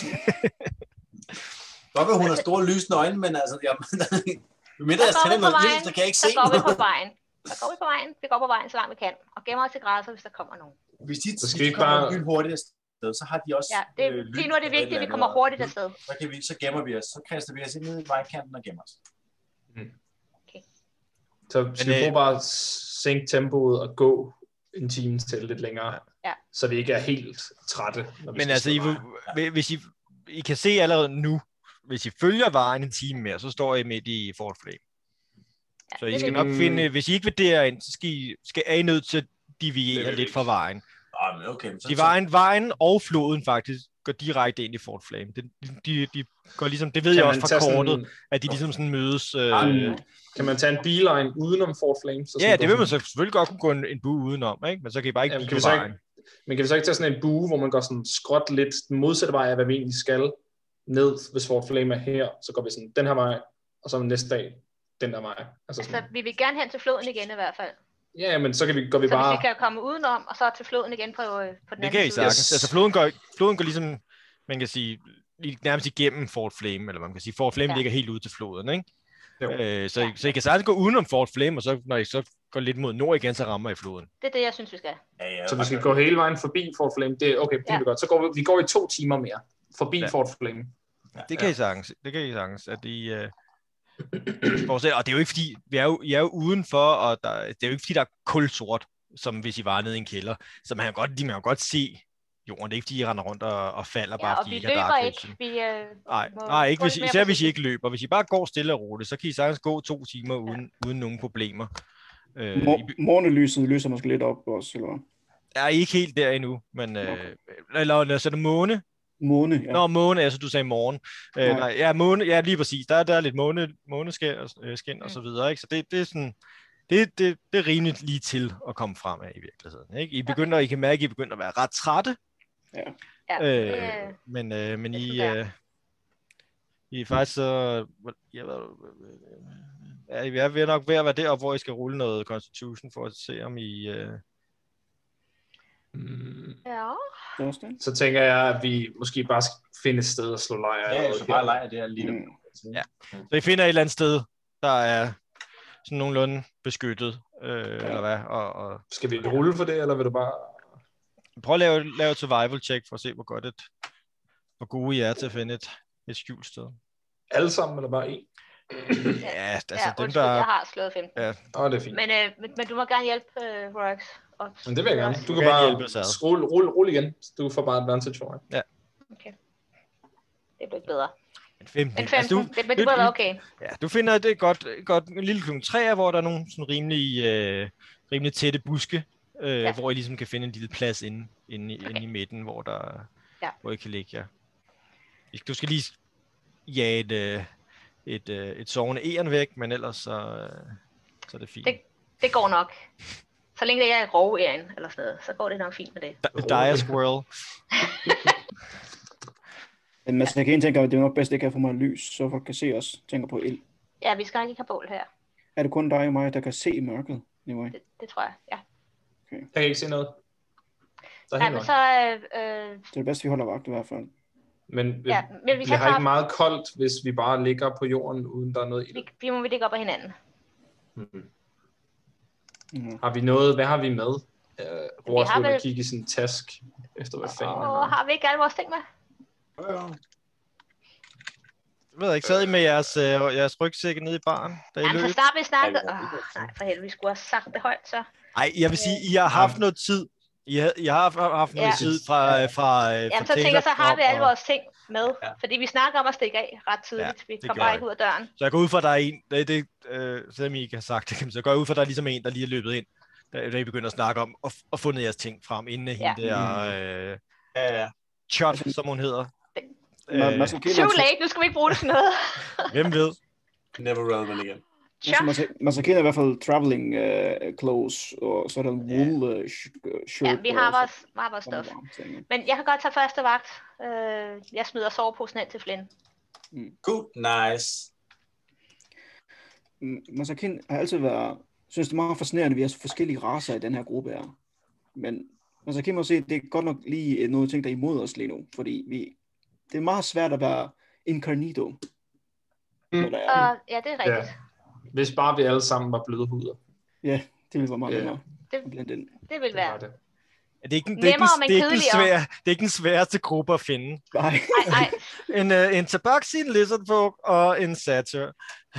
Godt ved, hun har store lysende øjne, men altså, jamen, mindre jeg Så går vi tænder på noget vejen, lys, så kan jeg ikke så se går vi på noget. vejen. Så går vi på vejen, vi går på vejen, så langt vi kan. Og gemmer os i græsset, hvis der kommer nogen. Hvis de, Så skal hvis vi de ikke kommer bare- bare... hurtigt afsted, så har de også Ja, det, øh, lige nu er det lys vigtigt, at vi eller kommer andet. hurtigt afsted. Så, kan vi, så gemmer vi os. Så kaster vi os ind ned i vejkanten og gemmer os. Så skal vi øh, prøve bare at sænke tempoet og gå en time til lidt længere, Ja. så vi ikke er helt trætte. Når vi Men skal altså, stå I, vejen. vil- hvis I, I kan se allerede nu, hvis I følger vejen en time mere, så står I midt i Fort Flame. Ja, Så det I skal vil- nok Mm. finde, hvis I ikke vil derind, så skal I, skal, er I nødt til at deviere Det vil lidt vi fra vejen. Ah, men okay, men så, De vejen, vejen og floden faktisk går direkte ind i Fort Flame. De, de, de går ligesom, det ved Kan jeg man også fra tage sådan- kortet, at de ligesom sådan mødes. Øh, Mm. Kan man tage en beeline udenom Fort Flame? Så ja, sådan det går vil man sådan- så selvfølgelig godt kunne gå en, en bue udenom, ikke? Men så kan I bare ikke Jamen, blive kan vi på så vejen. Men kan vi så ikke tage sådan en bue, hvor man går sådan skråt lidt den modsatte vej af, hvad vi egentlig skal ned, hvis Fort Flame er her, så går vi sådan den her vej, og så næste dag den der vej. Altså Altså, sådan, vi vil gerne hen til floden igen i hvert fald. ja, men så kan vi, går vi Så hvis bare... vi kan komme udenom, og så til floden igen på, øh, på den Det anden kan I side. sagtens. Yes. Altså floden går, floden går ligesom, man kan sige, lige nærmest igennem Fort Flame, eller man kan sige, Fort Flame Ja. ligger helt ude til floden, ikke? Jo. Øh, så, Ja. I, så I kan sagtens gå udenom Fort Flame, og så når I så går lidt mod nord igen, så rammer I floden. Det er det, jeg synes, vi skal. Ja, ja, Så vi skal gå hele vejen forbi Fort Flame. Det er okay, det Ja. er godt. Så går vi, vi går i to timer mere forbi Ja. Fort Flame. Det kan I sagtens. Det kan I sagtens, at I... Øh, fortsætter. Og det er jo ikke fordi, vi er jo, I er jo udenfor, og der, det er jo ikke fordi, der er kulsort, som hvis I var nede i en kælder. Så man kan godt, de man kan godt se jorden. Det er ikke, fordi I render rundt og, og falder, Ja, bare og fordi vi I ikke har løber Dark ikke. Vision. Vi, øh, Nej, må nej ikke gå hvis, lidt mere især hvis I forsigtigt. ikke løber. Hvis I bare går stille og roligt, så kan I sagtens gå to timer uden, uden nogen problemer. Øh, Mor- I, be- morgenlyset løser måske lidt op også, eller hvad? er I ikke helt der endnu, men... Øh, Okay. eller, eller så er det måne? Måne, ja. Nå, måne, altså du sagde morgen. Øh, Nej. nej, ja, måne, ja, lige præcis. Der, der er lidt måne, måneskin og, øh, skin og Mm. så videre, ikke? Så det, det er sådan... Det, det, det er rimeligt lige til at komme frem af i virkeligheden. Ikke? I begynder, I kan mærke, at I begynder at være ret trætte, Ja. Ja, øh, det, øh, men, øh, men det er I, sådan der. øh, I er faktisk så... Jeg ved, ja, I er ved nok ved at være deroppe, hvor I skal rulle noget Constitution for at se, om I... Øh... Mm. ja. Det er også det. Så tænker jeg, at vi måske bare skal finde et sted at slå lejr. Ja, allerede så her. bare leger det her lige Mm. nu. Ja. Så I finder et eller andet sted, der er sådan nogenlunde beskyttet, øh, eller hvad, og... og Skal vi rulle for det, eller vil du bare... prøv at lave, lave et survival check for at se, hvor godt et, hvor gode I er til at finde et, et skjult sted. Alle sammen, eller bare en? Ja, altså ja, dem, undskyld, der... jeg har slået femten. Ja. Åh, oh, det er fint. Men, øh, men, men du må gerne hjælpe øh, Rox. Og Men det vil jeg gerne. Du Du kan kan bare hjælpe os ad. rulle, rulle, rulle igen. Du får bare advantage for mig. Okay. Det bliver bedre. En femten. En femten, Altså, du, det, men det må være okay. ja, du finder et, et godt, et godt en lille klump træer, hvor der er nogle sådan rimelig, øh, rimelig tætte buske, øh, Ja. hvor I ligesom kan finde en lille plads inde, inde, i- inde i midten, hvor, der, Ja. hvor I kan ligge jer. Ja. Du skal lige jage et, øh, et, øh, et sovende egern væk, men ellers så, øh, så er det fint. Det- Det går nok. Så længe det er en roværen eller sådan noget, så går det nok fint med det. D- Dire Squirrel. Men man skal ikke tænke, at det er nok bedst, at ikke have for meget lys, så folk kan se os. Tænker på ild. Ja, vi skal nok ikke have bål her. Er det kun dig og mig, der kan se i mørket? Anyway. Det, det tror jeg, ja. Jeg kan ikke se noget. Der er Nej, helt men nok. så... Øh, øh, Det er det bedste, vi holder vagt i hvert fald. Men vi, ja, men vi vi kan har ikke tage, meget koldt, hvis vi bare ligger på jorden, uden der er noget i vi, det. vi må vi ligge op af hinanden. Hmm. Mm. Har vi noget? Hvad har vi med? Uh, Roas har vil vel- kigge i sin task, efter hvad fanden han Og har. har vi ikke alle vores ting med? Jeg ved ikke, sad I med jeres, øh, jeres rygsække nede i baren, da I Jamen, løb? så snart vi snakkede... Ja, vi Åh, har det. nej, for helvede, vi skulle have sagt det højt, så. Ej, jeg vil sige, I har haft noget tid. I har, I har haft, haft noget Ja. tid fra, øh, fra, øh, Jamen, fra så tænker jeg, så har vi Taylor alle og- vores ting med. Ja. Fordi vi snakker om at stikke af ret tidligt. Ja, Vi det kom gør bare jeg. ikke ud af døren. Så jeg går ud fra, at der er en, det, det, øh, selvom I ikke har sagt det, så går jeg ud fra, at der er ligesom en, der lige er løbet ind, da, da I begynder at snakke om, og, og fundet jeres ting frem, inden Ja. hende der, øh, Ja, ja. Chot, som hun hedder. Man, Øh, man skal kende Too altså- late, nu skal vi ikke bruge det til noget. hvem ved? Never relevant again. Altså, man, skal, man skal kende i hvert fald traveling uh, clothes, og så er der en wool uh, sh- shirt. Ja, vi har og vores, så- har vores stof. varme ting. Men jeg kan godt tage første vagt. Øh, jeg smider soveposen ind til Flynn. Good, nice. Mm, Masakin har altid været, synes det er meget fascinerende, at vi er så forskellige racer i den her gruppe her. Men Masakin må se, at det er godt nok lige noget ting, der er imod os lige nu, fordi vi, det er meget svært at være incarnito. Mm. Når der er, Og ja, det er rigtigt. Ja. Hvis bare vi alle sammen var bløde huder. ja, det vil være meget Ja. nemmere. Det, at blende ind. det vil Det var være. det. Det er ikke, den- det er ikke, Nemmere, den- men det er ikke, den, kedeligere. svære, det er ikke den sværeste gruppe at finde. Nej. Nej, nej. En, uh, en tabaxi, en lizardfolk og en satyr.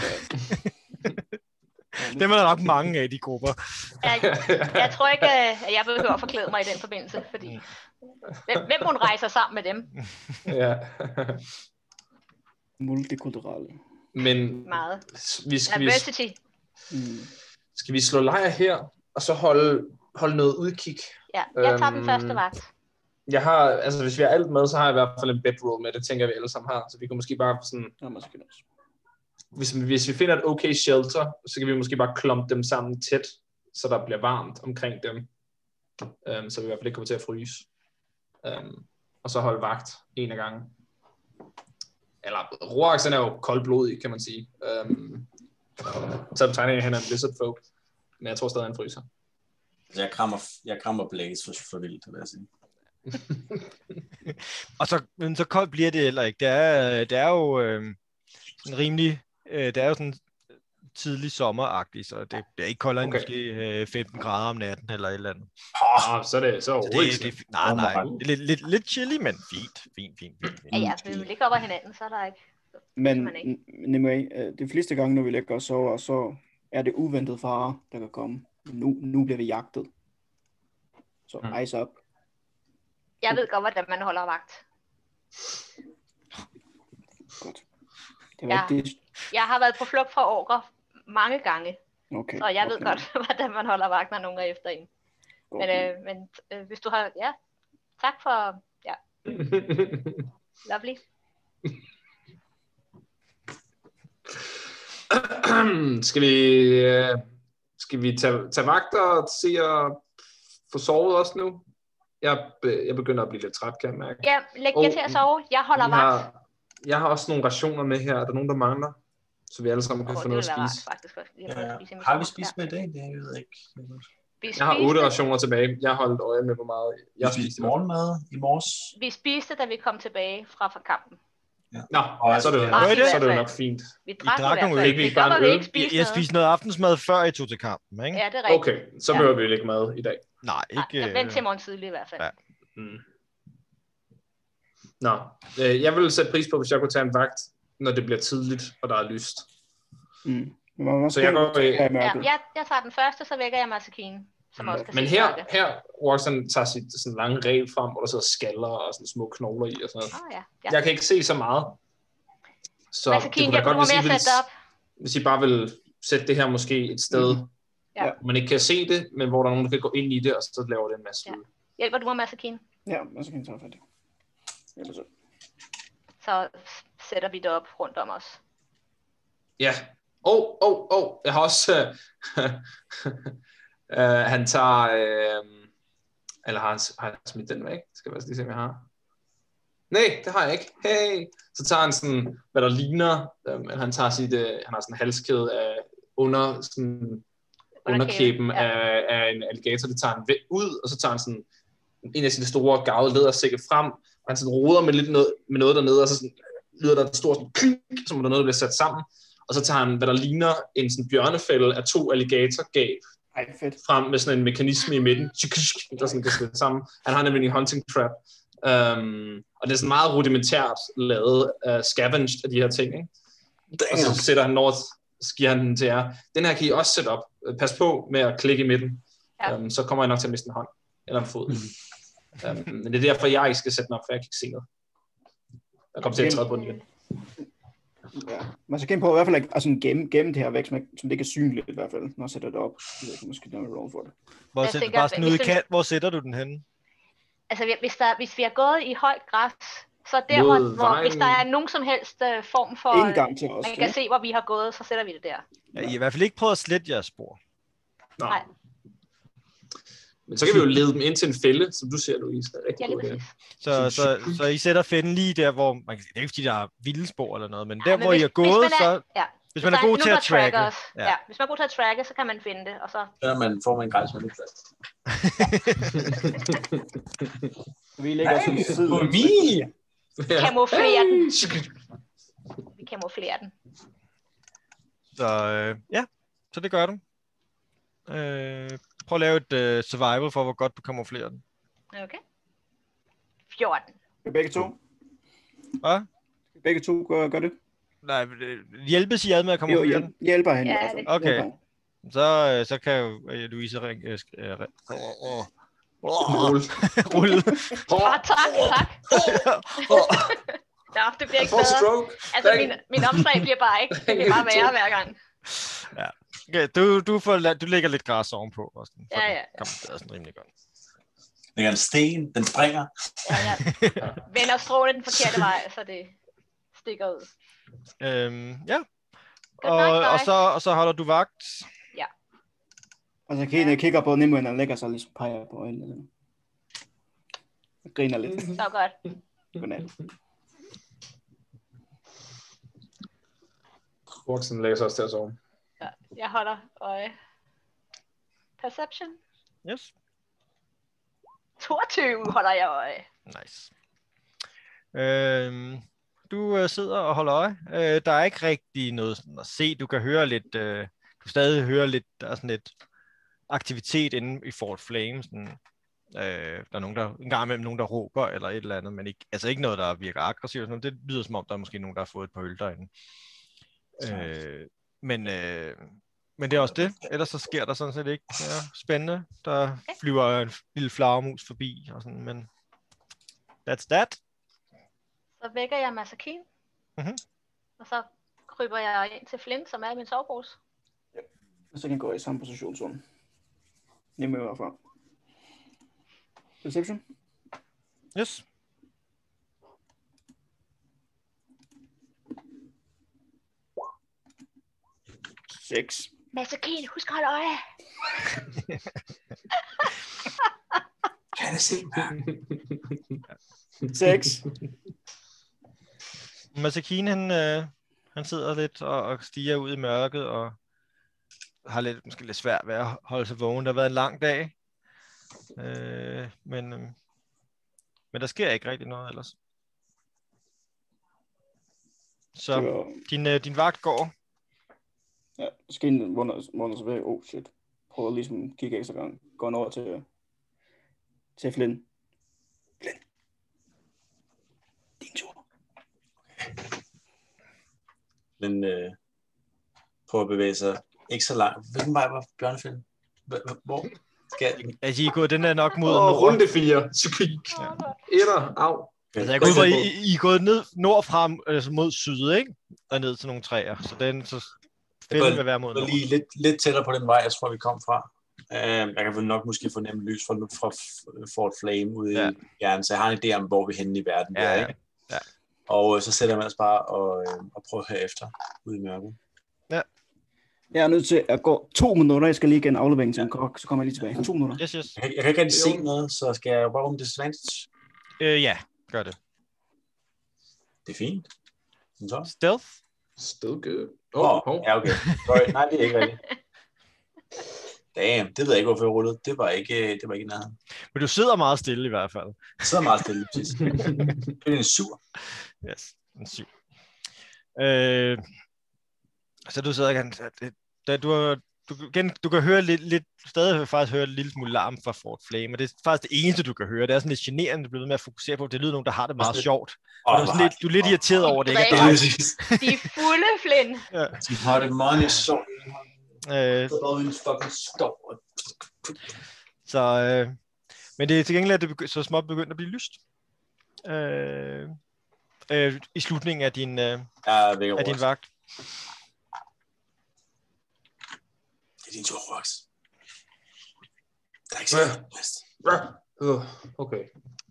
Dem er der nok mange af, de grupper. Jeg, jeg tror ikke, øh, at jeg behøver at forklæde mig i den forbindelse, fordi hvem, hvem hun rejser sammen med dem? Ja. Multikulturelle. Men Meget. vi skal, vi, Diversity. Mm. skal vi slå lejr her, og så holde, holde noget udkig? Ja, jeg tager den Øhm, første vagt. Jeg har, altså hvis vi har alt med, så har jeg i hvert fald en bedroll med, det tænker jeg, vi alle sammen har. Så vi kan måske bare sådan, Ja, Masakin også. hvis, hvis vi finder et okay shelter, så kan vi måske bare klumpe dem sammen tæt, så der bliver varmt omkring dem. Um, så vi i hvert fald ikke kommer til at fryse. Um, og så holde vagt en af gangen. Eller Roax, han er jo koldblodig, kan man sige. Um, så tegner jeg, han er en lizard folk. Men jeg tror stadig, han fryser. Altså, jeg krammer, jeg krammer Blaze for, for vildt, vil jeg sige. Og så, men så koldt bliver det heller ikke. Det er, det er jo øh, en rimelig, øh, det er jo sådan tidlig sommeragtigt, så det, det er ikke koldere end Okay. måske øh, femten grader om natten eller et eller andet. Ah, så er det så Så overhovedet ikke det, det, slemt. nej, nej, Oh my. det er lidt, lidt, lidt chilly, men fint, fint, fint, fint. fint. Ja, ja, vi ligger op ad hinanden, så er der ikke... Men man ikke. n- anyway, øh, de fleste gange, når vi lægger os sover, så er det uventet fare, der kan komme. Nu, nu bliver vi jagtet. Så Mm. ice up. Jeg ved godt, hvordan man holder vagt. Godt. Det var Ja. ikke det. Jeg har været på flugt fra orker mange gange, Okay. så jeg ved okay. godt, hvordan man holder vagt, når nogen er efter en. Godt. Men, øh, men øh, hvis du har... Ja, tak for... Ja, lovely. skal vi, øh, skal vi tage, tage vagter og se at få sovet også nu? Jeg, be- jeg begynder at blive lidt træt, kan jeg mærke. Ja, læg jer Oh, til at sove. Jeg holder jeg, vagt. har, jeg har også nogle rationer med her. Er der nogen, der mangler? Så vi alle sammen kan Åh, få det noget ville at være rart, spise. faktisk. Også. Jeg Ja. spise i min Har vi sommer. spist med i dag? Det jeg ved jeg ikke. Vi Jeg har otte spiste, rationer tilbage. Jeg har holdt øje med, hvor meget Vi jeg spiste spiste. morgenmad i morges. vi spiste, da vi kom tilbage fra, fra kampen. Nå, Og så er det, jo ja. nok, Drak i så er det jo hvert nok fald. fint. Vi drak drak, i hvert nogle fald. øl. Fik vi Det ikke kan bare godt en være, vi øl? ikke spiste Jeg noget. spiste noget aftensmad, før I tog til kampen, ikke? Ja, det er rigtigt. Okay, så Ja. behøver vi jo ikke mad i dag. Nej, Nej, ikke... vent til morgen tidlig i hvert fald. Ja. Mm. Nå, øh, jeg vil sætte pris på, hvis jeg kunne tage en vagt, når det bliver tidligt, og der er lyst. Mm. Men man må Så jeg går- tage i Ja, mørket. jeg, jeg tager den første, så vækker jeg Masakine, som også kan Men se her, mørke. her Watson tager sit sådan lange regel frem, hvor der sidder skaller og sådan små knogler i og sådan noget. Åh, ja. Ja. Jeg kan ikke se så meget. Så det Masakine, kunne være jeg godt, kommer hvis I, med at ville, sætte det op. hvis I bare vil sætte det her måske et sted, Mhm. Ja. hvor man ikke kan se det, men hvor der er nogen, der kan gå ind i det, og så laver det en masse Ja. lyd. Hjælper du mig, Masakine? Ja, og så kan jeg tage fat i. Eller så. Så sætter vi det op rundt om os. Ja. Åh, åh, åh. Jeg har også... uh, han tager... Uh, eller har han, har han smidt den væk? Skal jeg lige se, om jeg har. Nej, det har jeg ikke. Hey. Så tager han sådan, hvad der ligner. Um, han tager sit... Uh, han har sådan en halskæde af under... Sådan, underkæben ja. af, af en alligator. Det tager han væk ud, og så tager han sådan en af sine store garvede lædersække frem, og han sådan roder med lidt noget, med noget dernede, og så sådan, lyder der en stor sådan, klink, som der noget, der bliver sat sammen, og så tager han, hvad der ligner en sådan bjørnefælde af to alligatorgab Ej, fedt. frem med sådan en mekanisme i midten, der sådan kan sætte sammen. Han har nemlig en hunting trap, um, og det er sådan meget rudimentært lavet, uh, scavenged af de her ting, ikke? Og så sætter han over, så giver han den til jer. Den her kan I også sætte op. Pas på med at klikke i midten. Ja. Um, så kommer jeg nok til at miste en hånd. Eller en fod. um, men det er derfor, jeg ikke skal sætte den op, for jeg kan ikke se noget. Jeg kommer til at træde på den igen. Ja. Man skal på i hvert fald ikke altså, gemme, gemme det her væk, som, ikke, som det ikke er synligt i hvert fald, når jeg sætter det op. Jeg ved, måske der er roll for det. Hvor Jeg sætter, tænker, bare sådan ude i hvis du- kant, hvor sætter du den henne? Altså, hvis, der, hvis vi har gået i højt græs, så der, hvor, Mod hvor hvis vejen. der er nogen som helst uh, form for... Indgang til os. Man kan Ja. se, hvor vi har gået, så sætter vi det der. Ja, I har i hvert fald ikke prøvet at slette jeres spor. Nå. Nej. Men så kan vi jo lede dem ind til en fælde, som du ser, Louise. Det er rigtig Ja, lige god idé. præcis. Så, så, så I sætter fælden lige der, hvor... Man kan, det er ikke, fordi der er vilde spor eller noget, men der, Ja, hvor hvis, I er gået, hvis man er, så... Ja. Hvis man er der god nogen, til der at tracke... tracker os, Ja. ja. Hvis man er god til at tracke, så kan man finde det, og så... Så man, får man en grejs med lidt fast. Vi lægger os en side. vi! Ja. Kamuflere den. Vi kamuflerer den. Så øh, ja, så det gør du. Øh, prøv at lave et øh, survival for, hvor godt du kamuflerer den. Okay. fjorten. Begge to. Hvad? Begge to gør, gør det. Nej, øh, hjælpes I ad med at Jo, kamuflere hjælp, den? hjælper hende. Ja, i hvert fald. det- Okay. Hjælper hende. Så, øh, så kan jo øh, Louise ringe... Øh, sk- øh, ri- åh, åh. Rulle. Rulle. Åh, tak, tak. Nå, det bliver ikke For bedre. stroke. Altså, min, min omslag bliver bare ikke. Det bliver bare værre hver gang. Okay, du, du, får, la- du lægger lidt græs ovenpå. Og sådan, for Ja, den ja. kamuflerer sådan rimelig godt. Den er en sten, den springer. Ja, ja. Vender stråle den forkerte vej, så det stikker ud. Øhm, ja. Good Og, night, og, guys. så, og så holder du vagt. Altså, Kene kigger på Nimue, og lægger sig ligesom peger på øjnene. Og griner lidt. Så godt. Godnat. Voksen lægger sig også til at sove. Ja, jeg holder øje. Perception. Yes. toogtyve holder jeg øje. Nice. Øhm, du øh, sidder og holder øje. Øh, der er ikke rigtig noget sådan at se. Du kan høre lidt, øh, du kan stadig høre lidt, der er sådan lidt aktivitet inde i Fort Flame. Sådan, øh, der er nogen, der, en gang imellem nogen, der råber eller et eller andet, men ikke, altså ikke noget, der virker aggressivt. Sådan noget. Det lyder som om, der er måske nogen, der har fået et par øl derinde. Øh, men, øh, men det er også det. Ellers så sker der sådan set ikke. Ja, spændende. Der flyver en lille flagermus forbi og sådan, men That's that. Så vækker jeg Masakine. Mhm. Og så kryber jeg ind til Flynn, som er i min sovepose. Og så kan jeg gå i samme position som nemme i hvert fald. Perception? Yes. seks. Masakine, husk at holde øje. Kan jeg se mig? seks. Masakine, han, øh, han sidder lidt og, og stiger ud i mørket og har lidt, måske lidt svært ved at holde sig vågen. Det har været en lang dag, øh, men, øh, men der sker ikke rigtig noget ellers. Så Det var, din, øh, din vagt går. ja, skinen vågner vågner sig ved. Oh shit. Prøver ligesom at kigge ekstra gang. Går over til, til Flynn. Flynn. Din tur. Men øh, prøv at bevæge sig ikke så langt. Hvilken vej var bjørnefælden? Hvor skal jeg? Altså, I er gået, den er nok mod Åh, nord. runde fire. Sukik. Etter. Au. Altså, jeg går ud fra, I, I er gået ned nordfra, altså mod syd, ikke? Og ned til nogle træer. Så den, så fælden vil være mod Jeg nord. går lige lidt, lidt tættere på den vej, jeg tror, vi kom fra. Uh, jeg kan vel nok måske fornemme lys fra, fra Fort Flame ude ja. i hjernen, så jeg har en idé om, hvor vi er henne i verden. Ja, der, ja. ikke? Ja. Og øh, så sætter jeg mig altså bare og, øh, og prøver at høre efter ude i mørket. Jeg er nødt til at gå to minutter. Jeg skal lige igen aflevering til en kok, så kommer jeg lige tilbage. To minutter. Yes, yes. Jeg, kan- jeg kan ikke rigtig se noget, så skal jeg bare rumme disadvantage. Øh, ja, gør det. Det er fint. Så. Stealth? Still good. Åh, Åh, oh, oh, oh. ja, okay. Sorry. Nej, det er ikke rigtigt. Damn, det ved jeg ikke, hvorfor jeg rullede. Det var ikke, det var ikke nærheden. Men du sidder meget stille i hvert fald. Jeg sidder meget stille, præcis. Det er en sur. Yes, en syv. Øh, så du sidder kan, da du, har, du, igen, du kan høre lidt, lidt, stadig faktisk høre en lille smule larm fra Fort Flame, og det er faktisk det eneste, du kan høre. Det er sådan lidt generende, du bliver ved med at fokusere på. Det lyder nogen, der har det meget Også sjovt. Åh, Og du er, sådan lidt, du er lidt irriteret over det, ikke? Det At er dig. præcis. De er fulde, Flynn. De har det money, så Øh, og en fucking stor. så, øh, men det er til gengæld, at det begy- så småt begyndt at blive lyst. Øh, øh, I slutningen af din, øh, Jeg er væk over. af din vagt. Det er din tur, Rox. Der er ikke Ja. så næste. Uh, okay.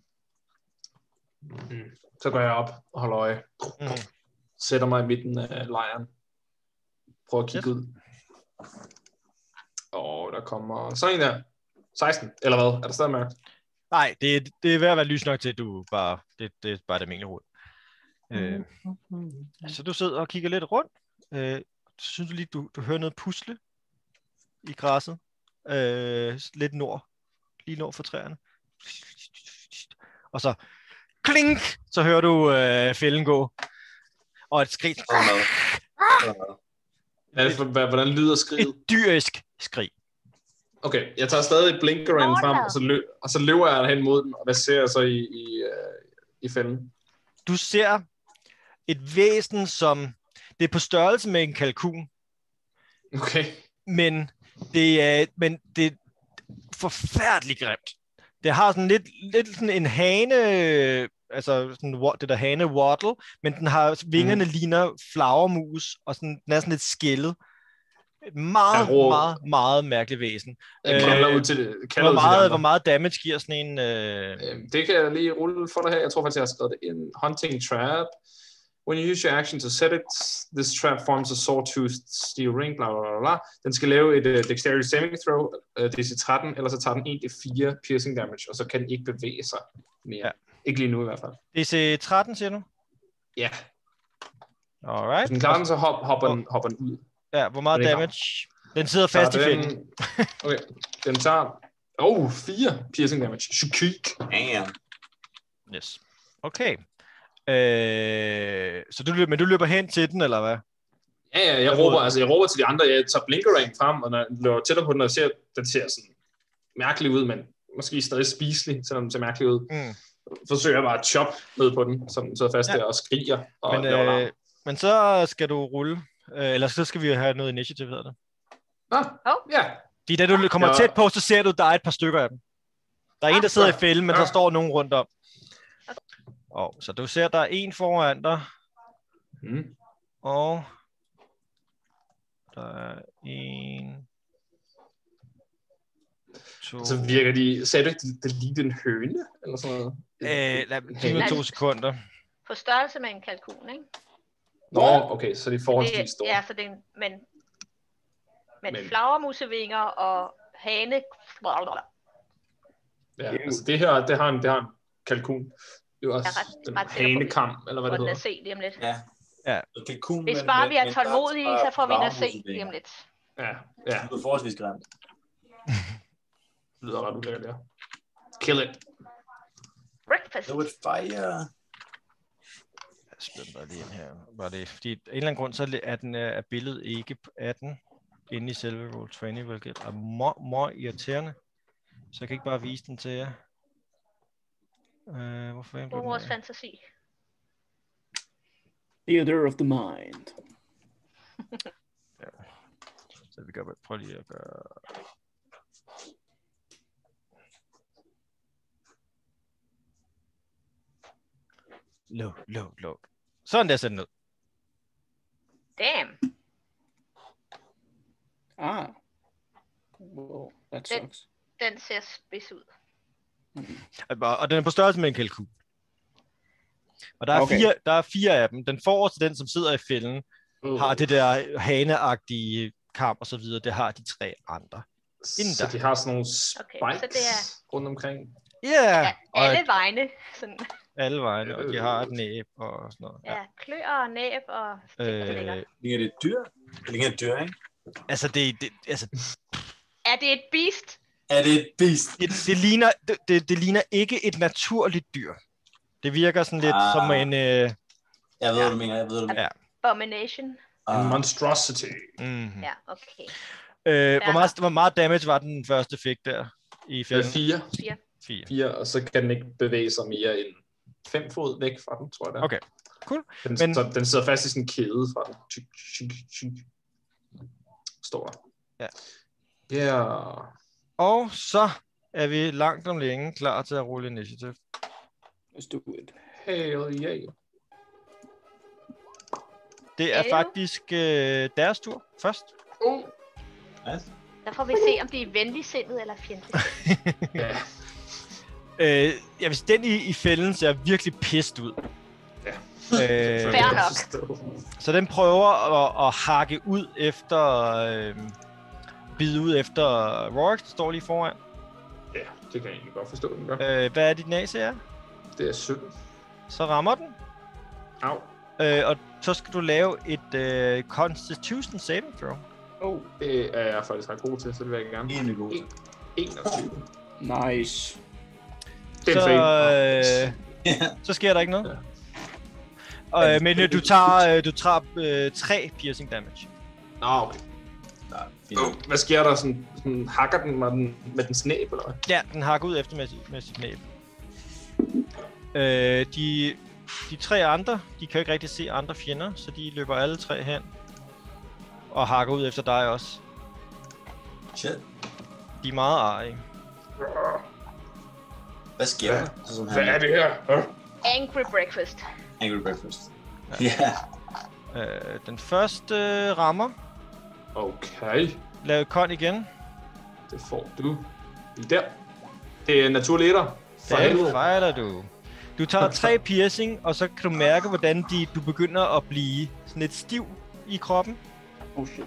Mm. Så går jeg op og holder øje. Mm. Sætter mig i midten af lejren. Prøver at kigge Yes. ud. Og der kommer så en der. seksten, eller hvad? Er der stadig mørkt? Nej, det, er- det er ved at være lys nok til, at du bare, det, det er bare det almindelige hoved. Øh, så du sidder og kigger lidt rundt. Øh, synes du lige, du, du hører noget pusle i græsset. Øh, lidt nord, lige nord for træerne. Og så klink, så hører du øh, fælden gå. Og et skrig. Så er der mad. Så er der mad. Er det for, hvad- hvordan lyder skriget? Et dyrisk skrig. Okay, jeg tager stadig blinkeren frem, og så, løb, og så løber jeg hen mod den, og hvad ser jeg så i, i, uh, i fælden? Du ser et væsen, som det er på størrelse med en kalkun, Okay. men det er, men det er forfærdeligt grimt. Det har sådan lidt, lidt sådan en hane, altså sådan wa- det der hane waddle, men den har vingerne mm. ligner flagermus, og sådan, den er sådan lidt skældet. Et meget, Jeg råber- meget, meget mærkeligt væsen. Jeg kalder ud til, kalder Hvor ud meget, til hvor meget damage giver sådan en... Øh... Øhm, Det kan jeg lige rulle for dig her. Jeg tror faktisk, jeg har skrevet det ind. Hunting trap. When you use your action to set it, this trap forms a sawtooth steel ring, bla bla bla bla. Den skal lave et uh, dexterity saving throw, uh, D C tretten, eller så tager den en D fire piercing damage, og så kan den ikke bevæge sig mere. Ja. Ikke lige nu i hvert fald. D C tretten, siger du? Ja. Alright. Hvis den klarer den, så hop, hopper, den, hopper den ud. Ja, hvor meget Den er damage? Den sidder fast i Så fælden. den, okay, den tager... Oh, fire piercing damage. Shukik. Damn. Yes. Okay. Øh, så du løber, men du løber hen til den, eller hvad? Ja, ja, jeg Hvad råber, råber altså, jeg råber til de andre, jeg tager blinkeren frem, og når jeg løber tættere på den, og ser, den ser sådan mærkelig ud, men måske stadig spiselig, selvom den ser mærkelig ud. Mm. Forsøger jeg bare at chop ned på den, så den sidder fast Ja. der og skriger. Og Men, laver larm. øh, men så skal du rulle, øh, eller så skal vi have noget initiativ, hedder det. Ah, ja. Fordi da du kommer Ja. tæt på, så ser du, der er et par stykker af dem. Der er en, der sidder i fælden, men Ja. der står nogen rundt om. Og så du ser, der er en foran dig, Mm. og der er en, to... Så virker de... Sagde du ikke, det, det lignede en høne? Eller sådan noget? Øh, lad, giv mig to sekunder. På størrelse med en kalkun, ikke? Nå, okay, så det er forholdsvis Det, stort. ja, så det er en, men, men, Men- flagermusevinger og hane... Ja, altså det her, det har en, det har en kalkun. Det er jo også Jeg er ret- en ret sikker på, hanekam, eller hvad Hvor det den er hedder. set lige om lidt. Ja. Ja. Og kalkun, Hvis men- bare men- vi er men der tålmodige, bare så får vi den at se flagermusvinger. lige om lidt. Ja, ja. Det er forholdsvis grimt. Det lyder ret ulækkert, ja. Kill it. Breakfast. No would fire. Jeg spænder bare lige ind her. Var det, fordi af en eller anden grund, så er, den, er billedet ikke af den inde i selve Roll tyve, hvilket er meget, meget irriterende. Så jeg kan ikke bare vise den til jer. Uh, hvorfor er Brug vores fantasi. Theater of the mind. Så vi gør, prøv lige at gøre... Luk, luk, luk. Sådan der ser den ud. Damn. Ah. Wow, that Den- sucks. Den ser spids ud. Og den er på størrelse med en kalkun. Og der er, Okay. fire, der er fire af dem. Den forreste, den som sidder i fælden, Uh. har det der haneagtige kam og så videre. Det har de tre andre. Inden Så der. de har sådan nogle Okay, spikes så det er- rundt omkring. Ja, yeah! Ja, og alle vegne. Sådan, alle vegne, og de har et næb og sådan noget. ja, klør og næb og det er lækkert. Øh, Ligner det et dyr? Det ligner et dyr, ikke? altså, det, det, altså Er det et beast? Er det et beast? det, det, ligner, det, det, det ligner ikke et naturligt dyr. Det virker sådan lidt Ah. som en... Øh, Jeg ved, Ja. hvad du mener. Jeg ved, hvad du mener. Ja. Abomination? En Ah. monstrosity. mm. Ja, okay. øh, hvor, meget, hvor meget damage var den første fik der i Det er fælden? fire. Fire. Fire. Fire, og så kan den ikke bevæge sig mere end fem fod væk fra den, tror jeg det er. Okay, cool. Den, Men- Men... så, den sidder fast i sådan en kæde fra den. Tyk, tyk, tyk. Står der. Ja. Ja. Og så er vi langt om længe klar til at rulle initiativ. Let's do it. Hell yeah. Det er Alle? faktisk øh, deres tur først. Uh. Der får vi se, om de er venligsindet eller fjendtligt. Ja. Øh, jeg vil sige, den i, i fælden ser virkelig pissed ud. Ja. Øh, Fair nok. så den prøver at, at hakke ud efter... Øh, bide ud efter Rorik, der står lige foran. Ja, det kan jeg egentlig godt forstå, den gør. Øh, hvad er dit A C er? Det er sytten. Så rammer den. Au. Øh, og så skal du lave et øh, Constitution saving throw. Oh, det er jeg faktisk ret god til, så det vil jeg gerne. Egentlig god. enogtyve. Nice. Det er så, fail. øh, Ja. så sker der ikke noget. Ja. Og, øh, men øh, du tager, øh, du tager øh, tre piercing damage. Nå, okay. Nej, fint. Oh, hvad sker der? Sådan, sådan hakker den med den, med den snæb, eller hvad? Ja, den hakker ud efter med, sit- med sit næb. Øh, de, de tre andre, de kan jo ikke rigtig se andre fjender, så de løber alle tre hen. Og hakker ud efter dig også. Shit. De er meget arige. Hvad sker der? Så sådan Hvad er det her? Huh? Angry breakfast. Angry breakfast. Ja. Øh, den første øh, rammer. Okay, Lav kon igen. det får du. Lige der. Det er naturlig etter. For Den helvede. fejler du. Du tager tre piercing, og så kan du mærke, hvordan de, du begynder at blive sådan lidt stiv i kroppen. Oh shit.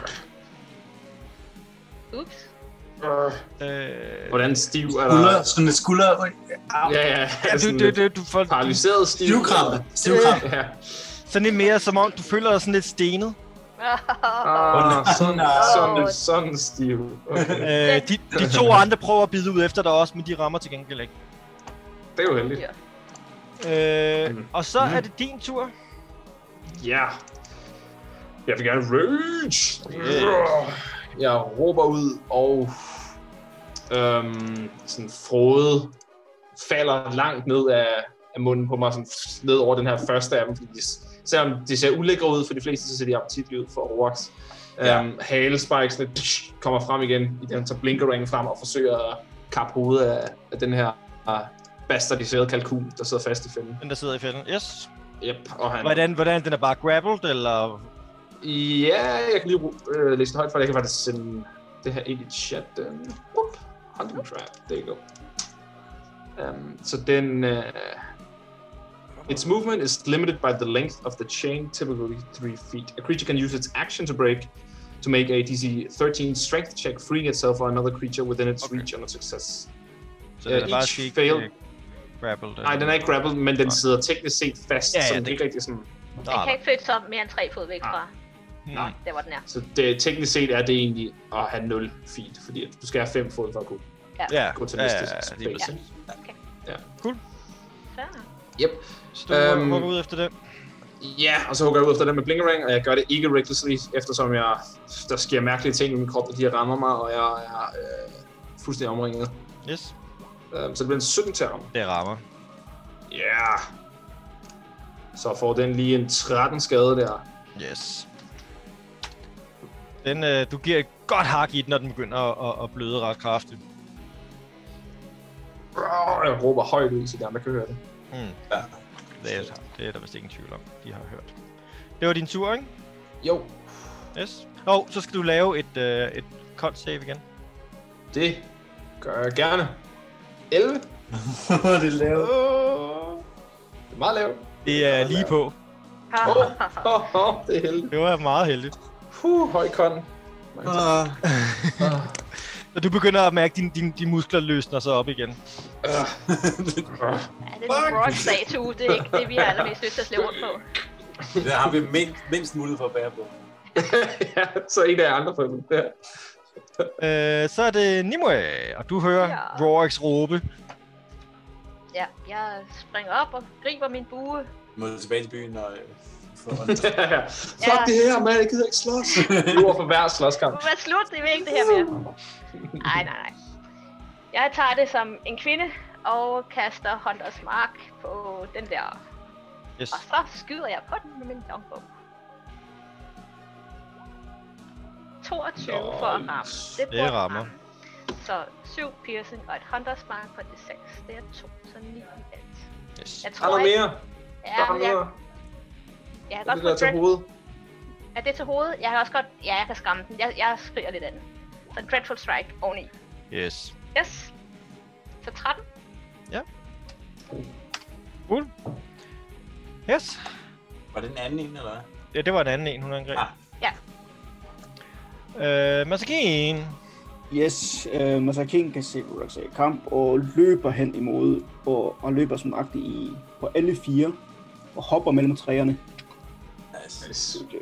Ups. Øh, Øh, Hvordan stiv er Skulder, der? sådan et skulder. Ja, ja. ja, du, du, du, du får Paralyseret stiv. Stivkrampe. Stivkrampe. Ja. sådan lidt mere, som om du føler dig sådan lidt stenet. Ah, sådan, Nå. sådan, sådan stiv. Okay. Øh, de, de to andre prøver at bide ud efter dig også, men de rammer til gengæld ikke. Det er jo heldigt. Øh, Mm. og så Mm. er det din tur. Ja. Jeg vil gerne rage. Jeg råber ud, og øhm, sådan Frode falder langt ned af, af munden på mig, sådan ned over den her første af dem, fordi de, selvom de ser ulækre ud for de fleste, så ser de appetitlige ud for Rorax. Ja. Øhm, halespikesene kommer frem igen, i den så blinker ringen frem og forsøger at kappe hovedet af, af den her bastardiseret kalkun, der sidder fast i fælden. Den, der sidder i fælden. Yes. Yep, og han... Hvordan, hvordan den er bare grappled, eller? Ja, jeg kan lige øh, læse det højt for, jeg kan faktisk sende det her ind i chatten. Boop. Hunting trap, there you go. Um, så den... Uh, its movement is limited by the length of the chain, typically three feet. A creature can use its action to break to make a D C thirteen strength check, freeing itself or another creature within its okay. reach on a success. Så den er uh, bare ikke failed. grappled? Nej, den er ikke grappled, men den sidder teknisk set fast, ja, ja, så den det... ikke rigtig sådan... Den kan ikke flytte sig mere end tre fod væk fra. Nej. Det var den er. Så det, teknisk set er det egentlig at have nul feet, fordi at du skal have fem fod for at kunne ja. gå til ja, næste ja, ja, space. Ja. Okay. Ja. Cool. Fair. Yep. Så du um, hugger ud efter det? Ja, og så hugger jeg ud efter det med Blingerang, og jeg gør det ikke recklessly, eftersom jeg, der sker mærkelige ting i min krop, og de rammer mig, og jeg er øh, fuldstændig omringet. Yes. Um, så det bliver en sytten til at ramme. Det rammer. Ja. Yeah. Så får den lige en tretten skade der. Yes. Den, øh, du giver et godt hak i den, når den begynder at, at, at bløde ret kraftigt. Jeg råber højt ud, så de andre kan høre det. Mm. Ja. Det er, det er der vist ingen tvivl om, de har hørt. Det var din tur, ikke? Jo. Yes. Og oh, så skal du lave et, øh, et con save igen. Det gør jeg gerne. elleve. det er lavt. Oh. Det er meget lavt. Det er lige på. Åh, oh, oh, oh, det er heldigt. Det var meget heldigt. Huh, høj con. Ah. Så du begynder at mærke, at dine din, din muskler løsner sig op igen. Ja, det er en Brock-statue. Det er ikke det, vi har allermest lyst til at slæve rundt på. Det har vi mindst, mindst mulighed for at bære på. Ja, så en af andre for dem. Ja. Øh, så er det Nimue, og du hører ja. Rorax råbe. Ja, jeg springer op og griber min bue. Må tilbage til byen og... Fuck ja. det her, mand. Jeg gider ikke slås. Du er for hver slåskamp. Hvad slut? Det vil ikke det her mere. Nej, nej, nej. Jeg tager det som en kvinde og kaster Hunters Mark på den der. Yes. Og så skyder jeg på den med min longbow. toogtyve Nå, for at ramme. Det, det rammer. Ramme. Så syv piercing og et Hunters Mark på D seks. Det er to, så ni i alt. Yes. Jeg tror, er der mere? Ja, der er mere. Jeg kan er godt det der til hovedet? Er det til hovedet? Jeg kan også godt... Ja, jeg kan skræmme den. Jeg, jeg skriger lidt af den. Så en Dreadful Strike oveni. Yes. Yes. Så tretten. Ja. Cool. Yes. Var det den anden en, eller hvad? Ja, det var en anden en, hun angreb. Ah. Ja. Øh, Masakin. Yes, uh, Masakin kan se Rorax i kamp og løber hen imod, og, og løber som agtig i på alle fire, og hopper mellem træerne. Nice. Okay.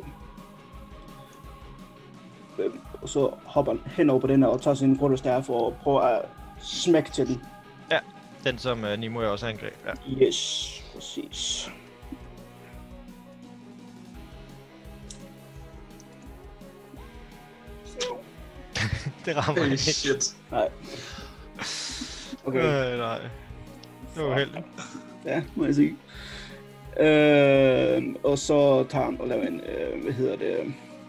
Og så hopper han hen over på den her og tager sin brudderstaff og prøver at smække til den. Ja, den som uh, Nimue også angreb. Ja. Yes, præcis. Det rammer ikke. Shit. Nej. Okay. Øh, nej. Det var heldigt. Ja, må jeg sige. Øh, og så tager han og laver en, øh, hvad hedder det?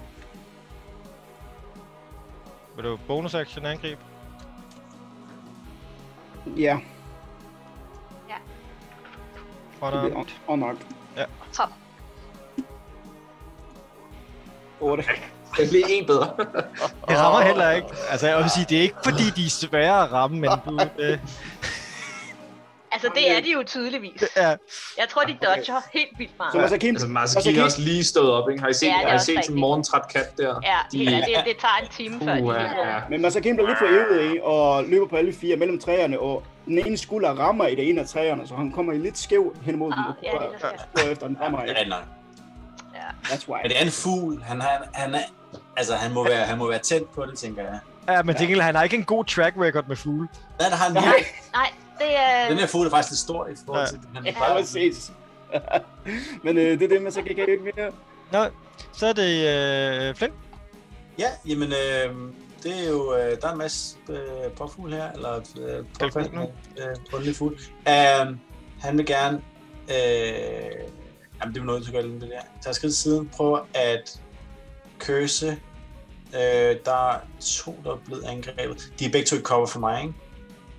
Vil du bonus action angreb? Ja. Ja. Unarmed. Unarmed. Ja. Hop. otte. Det bliver en bedre. Det rammer heller ikke. Altså, jeg vil sige, det er ikke fordi, de er svære at ramme, men du... Øh... Altså, det er de jo tydeligvis. Ja. Jeg tror, de dodger helt vildt meget. Så Masakin, altså, Masakin er også lige stået op, ikke? Har I set, ja, har I set en morgentræt kat der? Ja, de... ja det, det tager en time før uh, de ja, ja. Men Masakin bliver lidt forøvet i og løber på alle fire mellem træerne, og den ene skulder rammer i det ene af træerne, så han kommer i lidt skæv hen mod den, ah, og ja, går efter den rammer. Ja, det er nok. Ja. That's why. Men det er en fugl. Han, han, han, er, altså, han, må være, han må være tændt på det, tænker jeg. Ja, men ja. Han har ikke en god track record med fugle. Nej, der har han nej, nej, det er... Den her fugl er faktisk lidt stor i forhold til ja. den. Ja, præcis. Men øh, det er det, man så kan ikke mere. Nå, så er det øh, Flint. Ja, jamen, øh, det er jo, øh, der er en masse øh, påfugl her, eller øh, påfaldende øh, fugl. Uh, han vil gerne, øh, jamen det er noget, du gør lidt det der. Tag skridt siden, prøv at curse. Øh, der er to, der er blevet angrebet. De er begge to i cover for mig, ikke?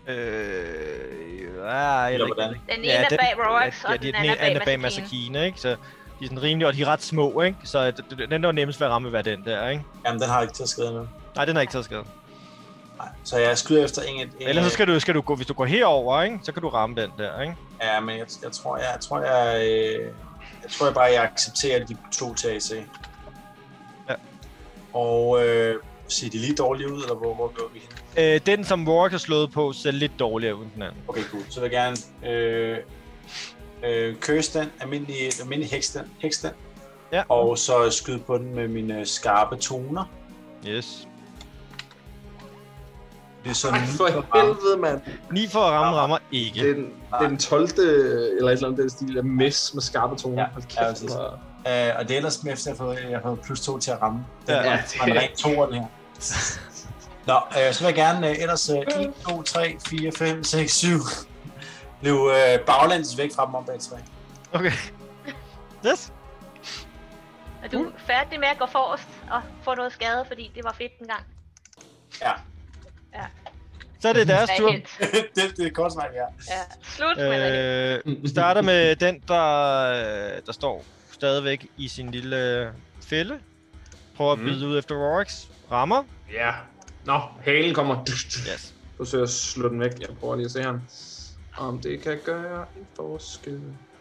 Øh... Ja, Eller hvordan? Den ene er bag Rorax, ja, og ja, den den anden er anden er bag bag Masakine. Masakine, ikke? Så de er sådan rimelig, og de er ret små, ikke? Så d- d- den der var nemmest ved at ramme vil være den der, ikke? Jamen, den har ikke taget skade nu. Nej, den har ikke taget skade. Nej, så jeg skyder efter en... en Ellers så skal du, skal du gå, hvis du går herover, ikke? Så kan du ramme den der, ikke? Ja, men jeg, jeg tror, jeg, jeg tror, jeg, øh, jeg tror jeg bare, jeg accepterer de to til A C. Ja. Og øh, ser de lige dårlige ud, eller hvor, hvor går vi hen? Øh, den, som Rorax har slået på, ser lidt dårligere ud end den anden. Okay, cool. Så vil jeg gerne øh, øh, curse den, almindelig, almindelig heks den, heks den. Ja. Og så skyde på den med mine skarpe toner. Yes. Det er sådan Ej, for helvede, mand. ni for at ramme, rammer ikke. Det er den, det er den tolvte eller et eller andet den stil af mess med skarpe toner. Ja, Hold kæft, ja, præcis. hvor- Øh, og det er ellers efter, jeg har fået, jeg har fået plus to til at ramme. Den Ja, ja, ja, det er en ren toer, den her. Nå, øh, så vil jeg gerne øh, ellers øh, en, to, tre, fire, fem, seks, syv løbe øh, baglæns væk fra dem om bag tre. Okay. Yes. Er du færdig med at gå forrest og få noget skade, fordi det var fedt en gang? Ja, Så er det deres tur. Helt. det, det er kort snak, ja. Ja, slut med det. Øh, vi starter med den, der, der står stadigvæk i sin lille fælde. Prøver at Mm. byde ud efter Rorax. Rammer. Ja. Nå, halen kommer. Yes. Forsøger at slå den væk. Jeg prøver lige at se ham. Om det kan gøre en forskel.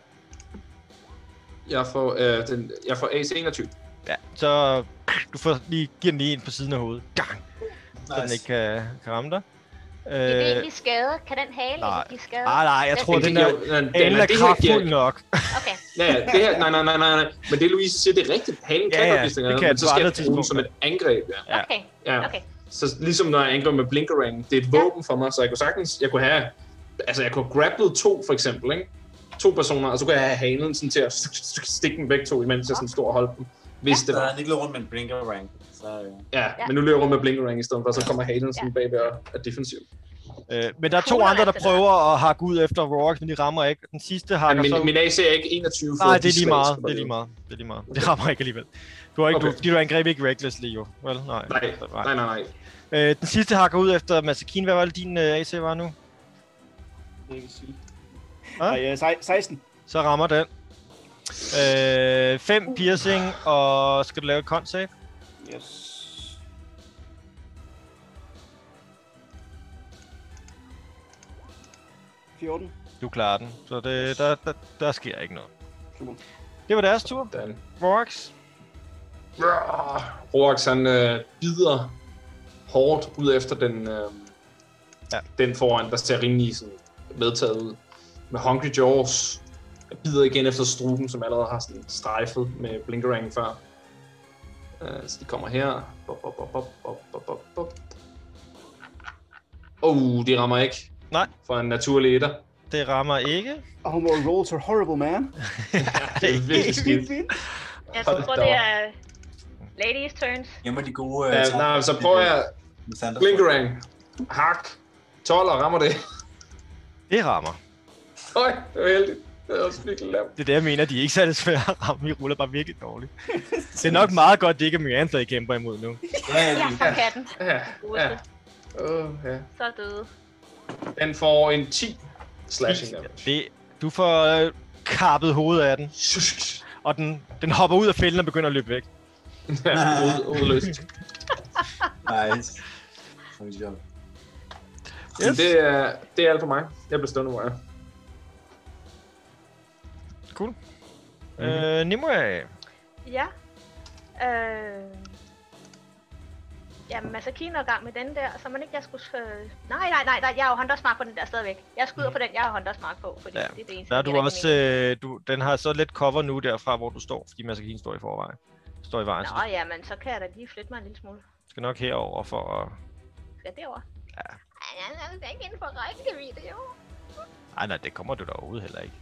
Jeg får, øh, den, jeg får A C enogtyve. Ja, så du får lige, giver den lige en på siden af hovedet. Gang! Så den Nice. ikke kan, kan ramme dig. Det er Øh, egentlig skade. Kan den hale nej. ikke give skade? nej, nej, jeg tror, den der Jo, den, halen den er det her kraftfuld giver- nok. Okay. Ja, ja, det her, nej, nej, nej, nej, nej. Men det Louise siger, det er rigtigt. Halen Ja, kan ja, godt blive det skade, kan men så på skal andre jeg bruge den som et tidspunkter. angreb, ja. Ja. Okay. ja. Okay. Så ligesom når jeg angriber med blinkerang, det er et våben for mig, så jeg kunne sagtens, jeg kunne have, altså jeg kunne grapple to for eksempel, ikke? To personer, og så kunne jeg have halen sådan til at stikke dem begge to, imens jeg sådan stod og holdt dem, hvis det Så var. han ikke løber rundt med en blinker rank. Så, øh. Ja, Ja. men nu løber jeg rundt med blinkerang i stedet for, så kommer halen sådan bagved og er defensiv. Øh, men der er to Cool, andre, der altså, prøver at hakke ud efter Rorax, men de rammer ikke. Den sidste hakker Men så... min, min A C er ikke enogtyve for Nej, de det er lige slag, meget. skal Det bare er lige lide. meget. Det er lige meget. Det rammer ikke alligevel. Du har ikke, Okay. du, fordi du angreb ikke recklessly, jo. Vel? Nej. Nej, nej, nej, nej. Øh, den sidste hakker ud efter Masakine. Hvad var det, din uh, A C var nu? Det kan jeg sige. Hvad? Nej, ja, sej- seksten. Så rammer den. Øh, fem piercing, og skal du lave et con save? Yes. fjorten. Du klarer den, så det, der, der, der sker ikke noget. Super. Det var deres tur. Den. Rorax. Rorax, han øh, bider hårdt ud efter den, øh, Ja. den foran, der ser rimelig sådan medtaget ud. Med Hungry Jaws. Jeg bider igen efter struben, som allerede har sådan strejfet med blinkerang før. Uh, så de kommer her. Bop, bop, bop, bop, bop, bop, bop, bop. Oh, de rammer ikke. Nej. For en naturlig etter. Det rammer ikke. Oh, my rolls are horrible, man. Det er virkelig skidt. Jeg Hold tror, da det op. er ladies turns. Hjemme de gode... Ja, øh, nej, så prøver jeg med Thunder. blinkerang. Hak. tolv og rammer det. Det rammer. Øj, det var heldigt. Det er også virkelig lavt. Det er det, jeg mener. De er ikke særlig svære at ramme. Vi ruller bare virkelig dårligt. Det er nok meget godt, det ikke er Myrantha, I kæmper imod nu. Ja, ja, Ja, lige. for katten. Ja, ja. Godeste. Uh, ja. Så døde. Den får en ti slashing damage. Det, du får øh, kappet hovedet af den, og den, den hopper ud af fælden og begynder at løbe væk. Ja, ud- udløst. Nice. Good job. Yes. Det, er, det er alt for mig. Jeg bliver stående, hvor jeg er. Cool. Mm-hmm. Øh, Nimue. Ja. Øh... Jamen, Masakine er i gang med den der, så man ikke jeg skulle... Øh... Nej, nej, nej, nej, jeg har jo Huntersmark på den der stadigvæk. Jeg skyder på den, jeg har Huntersmark på, fordi Ja, det er det eneste. Der er der du giver også, rigtig øh, du, den har så lidt cover nu derfra, hvor du står, fordi Masakine står i forvejen. Står i vejen, så mening. Nå, jamen, så kan jeg da lige flytte mig en lille smule. du skal nok herover for at... Skal jeg derover? Ja. Ej, jeg er ikke inden for rækkevidde, jo. Ej, nej, det kommer du da overhovedet heller ikke.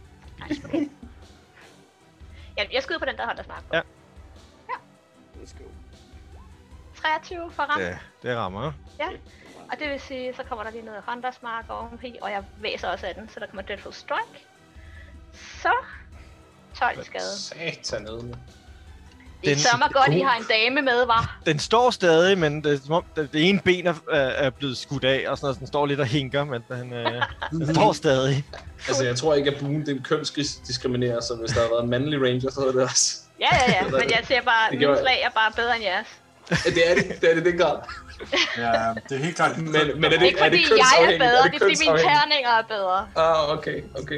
Jamen, jeg skyder på den, der har Huntersmark på. Ja. Let's go. treogtyve for ramt. Det, det rammer. Ja. Og det vil sige, så kommer der lige noget Huntersmark ovenpå, og jeg væser også af den, så der kommer Dreadful Strike. Så tolv skade. Satan nede. Det sørger godt, I har en dame med, var. Den står stadig, men det, er som om, det, det ene ben er, er blevet skudt af, og sådan noget. Den står lidt og hinker, men den, øh, den står stadig. Altså, jeg tror ikke, at Boone det er kønsdiskriminerer, så hvis der havde været en mandlig ranger, så havde det også. Ja, ja, ja, men jeg ser bare, at mine slag er bare bedre end jeres. Ja, det er det, det er det, den grad. Ja, det er helt klart. Men, men er det, Ikke er det fordi jeg er bedre, er det er fordi mine terninger er bedre. Ah, okay, okay.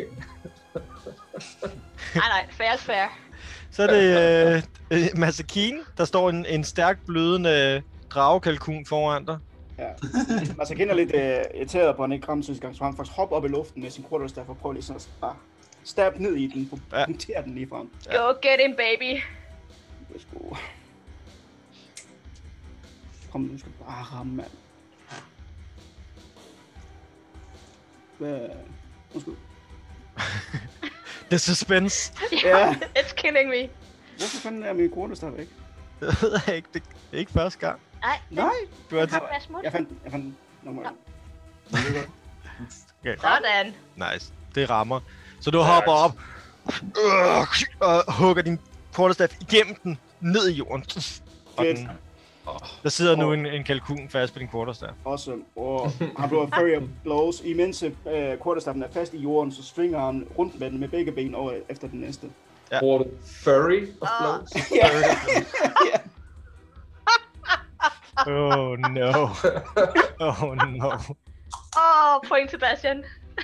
Nej, nej, fair is fair. Så er det øh, øh, Masakine, der står en, en stærk blødende dragekalkun foran dig. Ja. Masakine er lidt øh, irriteret på, at han ikke rammer sidste gang, så han faktisk hopper op i luften med sin quarterstaff og prøver lige sådan at bare stab ned i den, Ja. punktere den lige frem. Go get him, baby. Værsgo. Kom, nu skal du bare ramme, mand. Hvad? Undskyld. The suspense. Ja, it's killing me. Hvorfor fanden er min quarterstaff væk? Det ved jeg ikke. Det er ikke første gang. Nej, Nej! Du har kan være smut. Jeg fandt den. Jeg fandt den. Nå, må jeg. okay. Sådan. Nice. Det rammer. Så du hopper op øh, og hugger din quarterstaff igennem den, ned i jorden. Og Fedt. den, der sidder nu en, en kalkun fast på din quarterstaff. Awesome. Og han bliver furry of blows. Imens uh, quarterstaffen er fast i jorden, så svinger han rundt med den med begge ben over efter den næste. Ja. Bruger du furry of blows? Ja. Oh no. Oh no. Åh, oh, point Sebastian.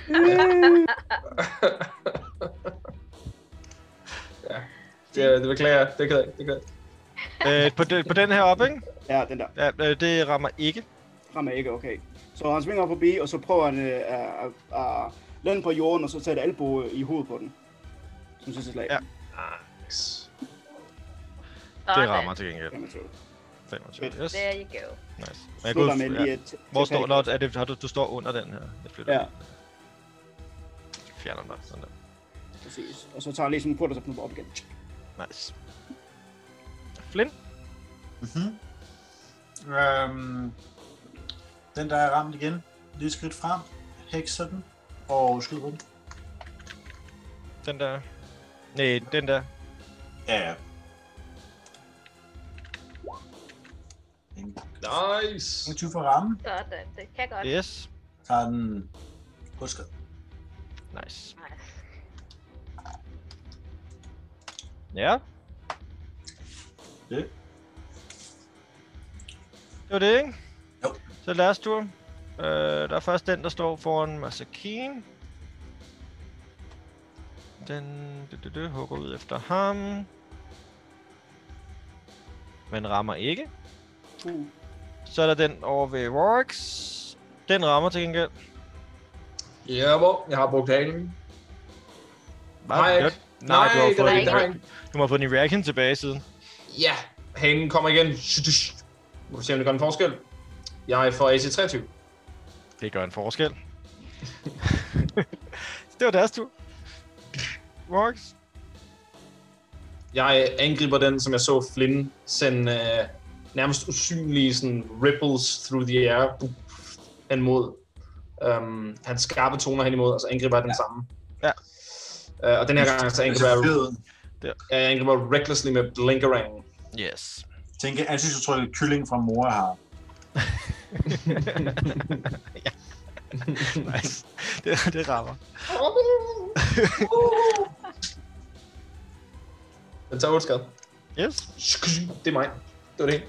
Ja, det, det beklager jeg. Det kan jeg ikke. Det kan jeg. øh, på, de, på den her op, ikke? Ja, den der. Ja, øh, det rammer ikke. Rammer ikke, okay. Så han svinger forbi, og så prøver han øh, at, at lande på jorden, og så tager et albu i hovedet på den. Som sidste slag. Ja. Nice. Det rammer til gengæld. femogtyve. femogtyve. Fedt. Yes. There you go. Nice. Men jeg Slutter går, med lige ja. et... Hvor står Nå, er det, har du, du står under den her? Jeg flytter Ja, den. Fjerner dig. Sådan der. præcis. Og så tager han lige sådan en quarterstaff op igen. Nice. Flynn? Mhm. Øhm, den der er ramt igen. Lige skridt frem. Hekser den. Og skyder den. Den der. Nej, den der. Ja, ja. Nice. femogtyve for ramme. Sådan, det kan godt. Yes. Tager den husker. Nice. Nice. Ja. Det. Det var det, ikke? Jo. Så last tur. Øh, der er først den, der står foran Masakine. Den du, du, du, hugger ud efter ham. Men rammer ikke. Uh. Så er der den over ved Rorax. Den rammer til gengæld. Ja, hvor? Jeg har brugt halen. Hvad? Nej, Nej, ikke. Nej, du har det fået er din, ikke. det har jeg ikke. du har fået din reaction tilbage siden. Ja, hanen kommer igen. Må vi se, om det gør en forskel. Jeg får A C treogtyve. Det gør en forskel. Det var deres tur. Rorax. Jeg angriber den, som jeg så Flynn sende uh, nærmest usynlige sådan, ripples through the air hen mod. Um, hans skarpe toner hen imod, og så angriber jeg den samme. Ja. Uh, og den her gang så angriber jeg, jeg angriber recklessly med Blinkerang. Yes. Tænk, jeg synes, jeg tror, det er kylling fra mor har. Ja. Nice. Det, det rammer. Den tager otte skade. Yes. Det er mig. Det var det.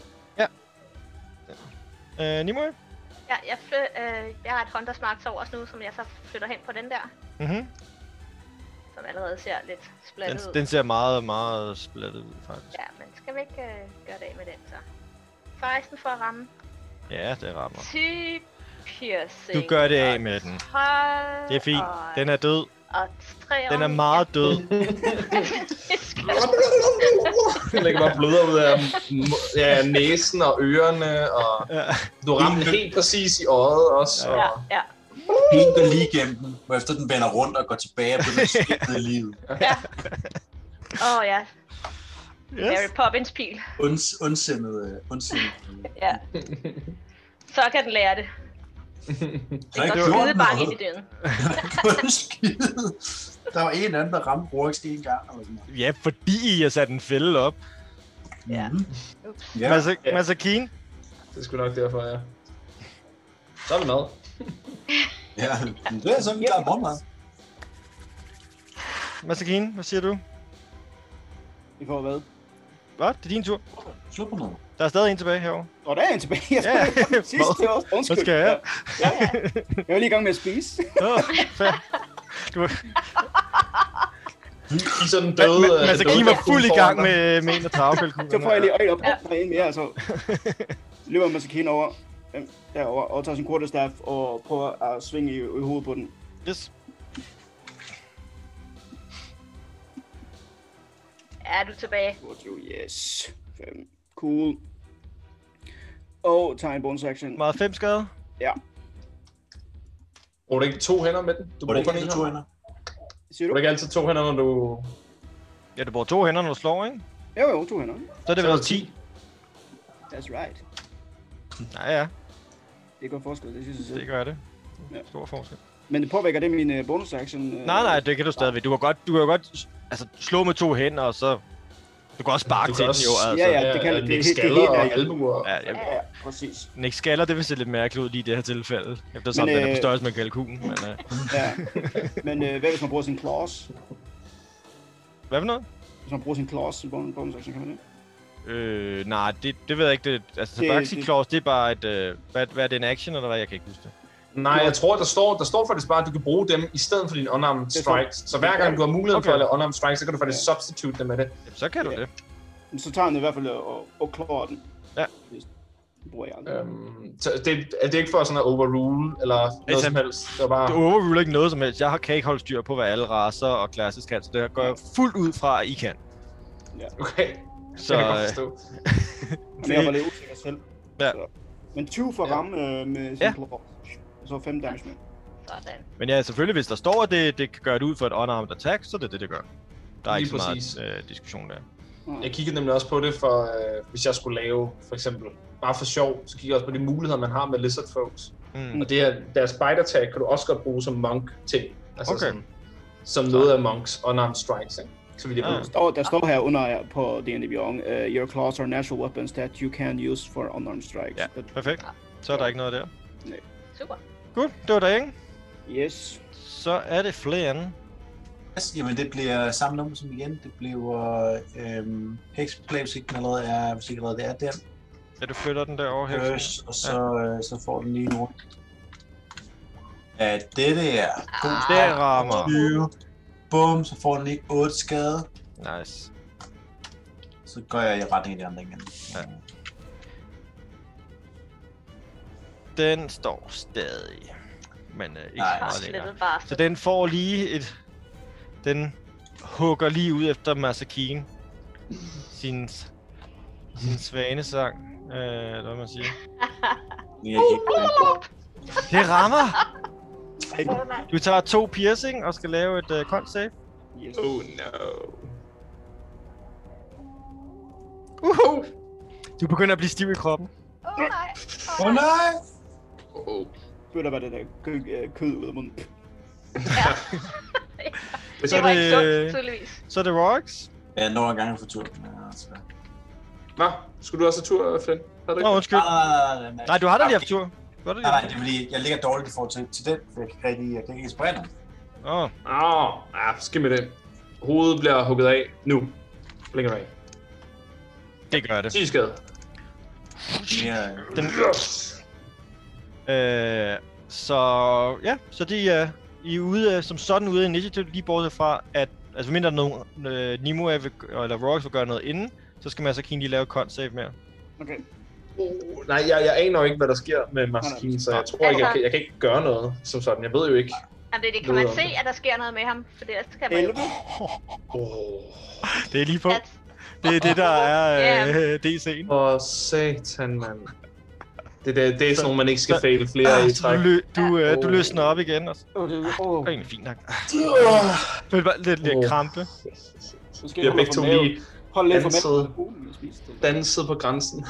Øh, Nimue? Ja, jeg, fly, øh, jeg har et Hunters Mark til overs nu, som jeg så flytter hen på den der. Mhm. Som allerede ser lidt Den, splattet ud. den ser meget, meget splattet ud, faktisk. Ja, men skal vi ikke øh, gøre det af med den så? seksten for at ramme. Ja, det rammer. ti piercing. Du gør det af med den. Hold Det er fint. og- Den er død. Og tre Den er oveni. meget død. Den lægger bare bløder ud af ja, næsen og ørerne, og Ja. du rammer den helt præcis i øjet også. Ja, Og... ja. En går lige igennem den, hvorefter den vender rundt og går tilbage på den skældede livet. ja. Åh oh, ja, Yes. Mary Poppins pil. Uns, ondsindet, ondsindet. Ja. Så kan den lære det. Det har er ikke godt gjort skide bange noget. i døden. Der var en anden, der ramte Rorax en gang. Eller sådan noget. Ja, fordi jeg satte en fælde op. Ja. Mhm. Ups. Ja. Masa- Masakine? Det er sgu nok derfor, ja. Så er det mad. Ja, men det er sådan, vi klarer morgenmad. Masakine, hvad siger du? I får hvad? Hvad? Det er din tur. Slå på noget. Der er stadig en tilbage herovre. Åh, der er en tilbage. Jeg Ja. ja. sidste år. Undskyld. Hvad skal jeg? Ja, ja. Jeg var lige i gang med at spise. Åh, fair. Du, I sådan døde... Ma- øh, Masakine døde var fuld i gang kalkuner. med, med en af travkalkunerne. Så får jeg lige øje op. Der er en mere, altså. Løber Masakine over. øhm, Derover og tager sin quarterstaff og prøver at svinge i, i hovedet på den. Yes. Er du tilbage? toogtyve, yes. fem. Cool. Og tager en bonus action. Meget fem skade. Ja. Bruger du ikke to hænder med den? Du Hvor er bruger det kun ikke en to hånd. hænder? Siger Bruger du? du ikke altid to hænder, når du... Ja, du bruger to hænder, når du slår, ikke? Jo, jo, to hænder. Så er det Så er vel det ti. That's right. Ja, ja. Det gør forskel, det synes jeg selv. Det gør det. Ja. Stor forskel. Men det påvirker det min uh, bonus action? Uh, Nej, nej, det kan du stadigvæk. Du kan godt, du kan jo godt altså, slå med to hænder, og så... Du kan også sparke Du til kan den jo, også- altså. Ja, ja, det kan det. Nick Det, det, det, Skaller helt og er- albuer. Ja, ja. Ja, ja, præcis. Nick Skaller, det vil se lidt mærkeligt ud lige i det her tilfælde. Eftersom Men, den er på øh, størrelse med kalkun. Men, uh... Ja. Men uh, hvad hvis man bruger sin claws? Hvad for noget? Hvis man bruger sin claws som bonus bonus action, kan man det? Øh, nej, det, det ved jeg ikke. Det, altså, Det- Tabaxi det- Claws, det er bare et... Øh, hvad, hvad er det, en action, eller hvad? Jeg kan ikke huske det. Nej, jeg tror, der står, der står faktisk bare, at du kan bruge dem i stedet for dine unarmed Det står- strikes. Så hver gang du har mulighed Okay. for at lave unarmed strikes, så kan du faktisk substitute dem med det. Jamen, så kan du Ja. det. Men så tager han i hvert fald og, og klår den. Ja. Det bruger jeg aldrig. Øhm, så det, er det ikke for sådan at overrule, eller noget Altså, som helst? Det var bare... Det overruler ikke noget som helst. Jeg har- kan ikke holde styr på, hvad alle racer og klassisk kan, så det går jeg fuldt ud fra, at I kan. Okay, Så, så, jeg kan godt øh, forstå. Men jeg var lidt usikker selv. Ja. Så. Men tyve for at Ja. ramme øh, med sin Ja. claw. Og så fem damage med. Sådan. men ja, selvfølgelig, hvis der står, at det, det kan gøre det ud for et unarmed attack, så er det det, det gør. Der er Lige ikke så præcis. meget øh, diskussion der. Jeg kiggede nemlig også på det, for øh, hvis jeg skulle lave, for eksempel, bare for sjov, så kigger jeg også på de muligheder, man har med Lizard Folks. Mm. Og det her, deres Bite Attack kan du også godt bruge som monk-ting. Altså Okay. sådan, som noget af monks unarmed strikes, ikke? Så vil jeg Ja. bruge. Der står, der står her under på D and D Beyond, uh, your claws are natural weapons that you can use for unarmed strikes. Ja, But, perfekt. Så er der ikke noget der. Super. Godt, det var det, ikke? yes. Så er det Flynn. Yes, jamen det bliver samme nummer som igen. Det bliver øhm, Hexplay, hvis ikke den allerede er, hvis ikke allerede det er der. Ja, du flytter den derovre her. Curse, og så, øh, så får den lige nu. Ja, det der. Det rammer. tyve. Bum, så får den lige otte skade. Nice. Så går jeg i retning af de andre igen. Ja. Den står stadig. Men øh, ikke Nej. så Har meget længere. slettet bare. Så den får lige et... Den hugger lige ud efter Masakine. Sin, sin svanesang. Øh, eller hvad man siger. Jeg gik Det rammer! Du tager to piercing og skal lave et uh, con save. Yes. Oh no. Uhu! Du begynder at blive stiv i kroppen. Åh oh, nej. Åh oh, nej! Oh. Bøtter bare det der kød, øh, kød ud af munden. Ja. Det Så Det er var ikke det- sundt, tydeligvis. Så er det Rox. Ja, nogle gange for tur. Ja, altså. Nå, skulle du også have tur, Flynn? Har du Nå, ikke? undskyld. Nej, nej, nej, Nej, du har da lige haft tur. Du har da lige Nej, nej, haft det er fordi, jeg ligger dårligt i forhold til, til den, for jeg kan ikke rigtig, jeg kan ikke inspirere nogen. tur. Åh, Åh, ja, skidt med det. Hovedet bliver hugget af nu. Blinker af. det gør det. ti skade. Mere, Den, øh, så ja, så de er I er ude øh, som sådan ude af initiativ, lige bortset fra, at altså mindre nogen øh, Nimue vil, eller Rox vil gøre noget inden, så skal man altså lige lave con save mere. Okay. Uh, nej, jeg, jeg aner jo ikke, hvad der sker med Masakine, så jeg tror ikke, jeg kan, jeg kan ikke gøre noget som sådan. Jeg ved jo ikke. Jamen, det, det kan man se, at der sker noget med ham, for det kan man jo. elleve. Åh, Det er lige på. At, Det er det, der er Ja. øh, D C'en. oh, satan, mand. Det, det, det er Så- sådan, man ikke skal så- fail flere Ah, i så træk. du, lø, du, øh, du Åh. løsner op igen, og så Åh, det er åh. er egentlig fint nok. Det er bare lidt, lidt Åh. krampe. Så skal Vi jeg har begge to lige Hold lidt for danset. mælken og spise det. danset på grænsen.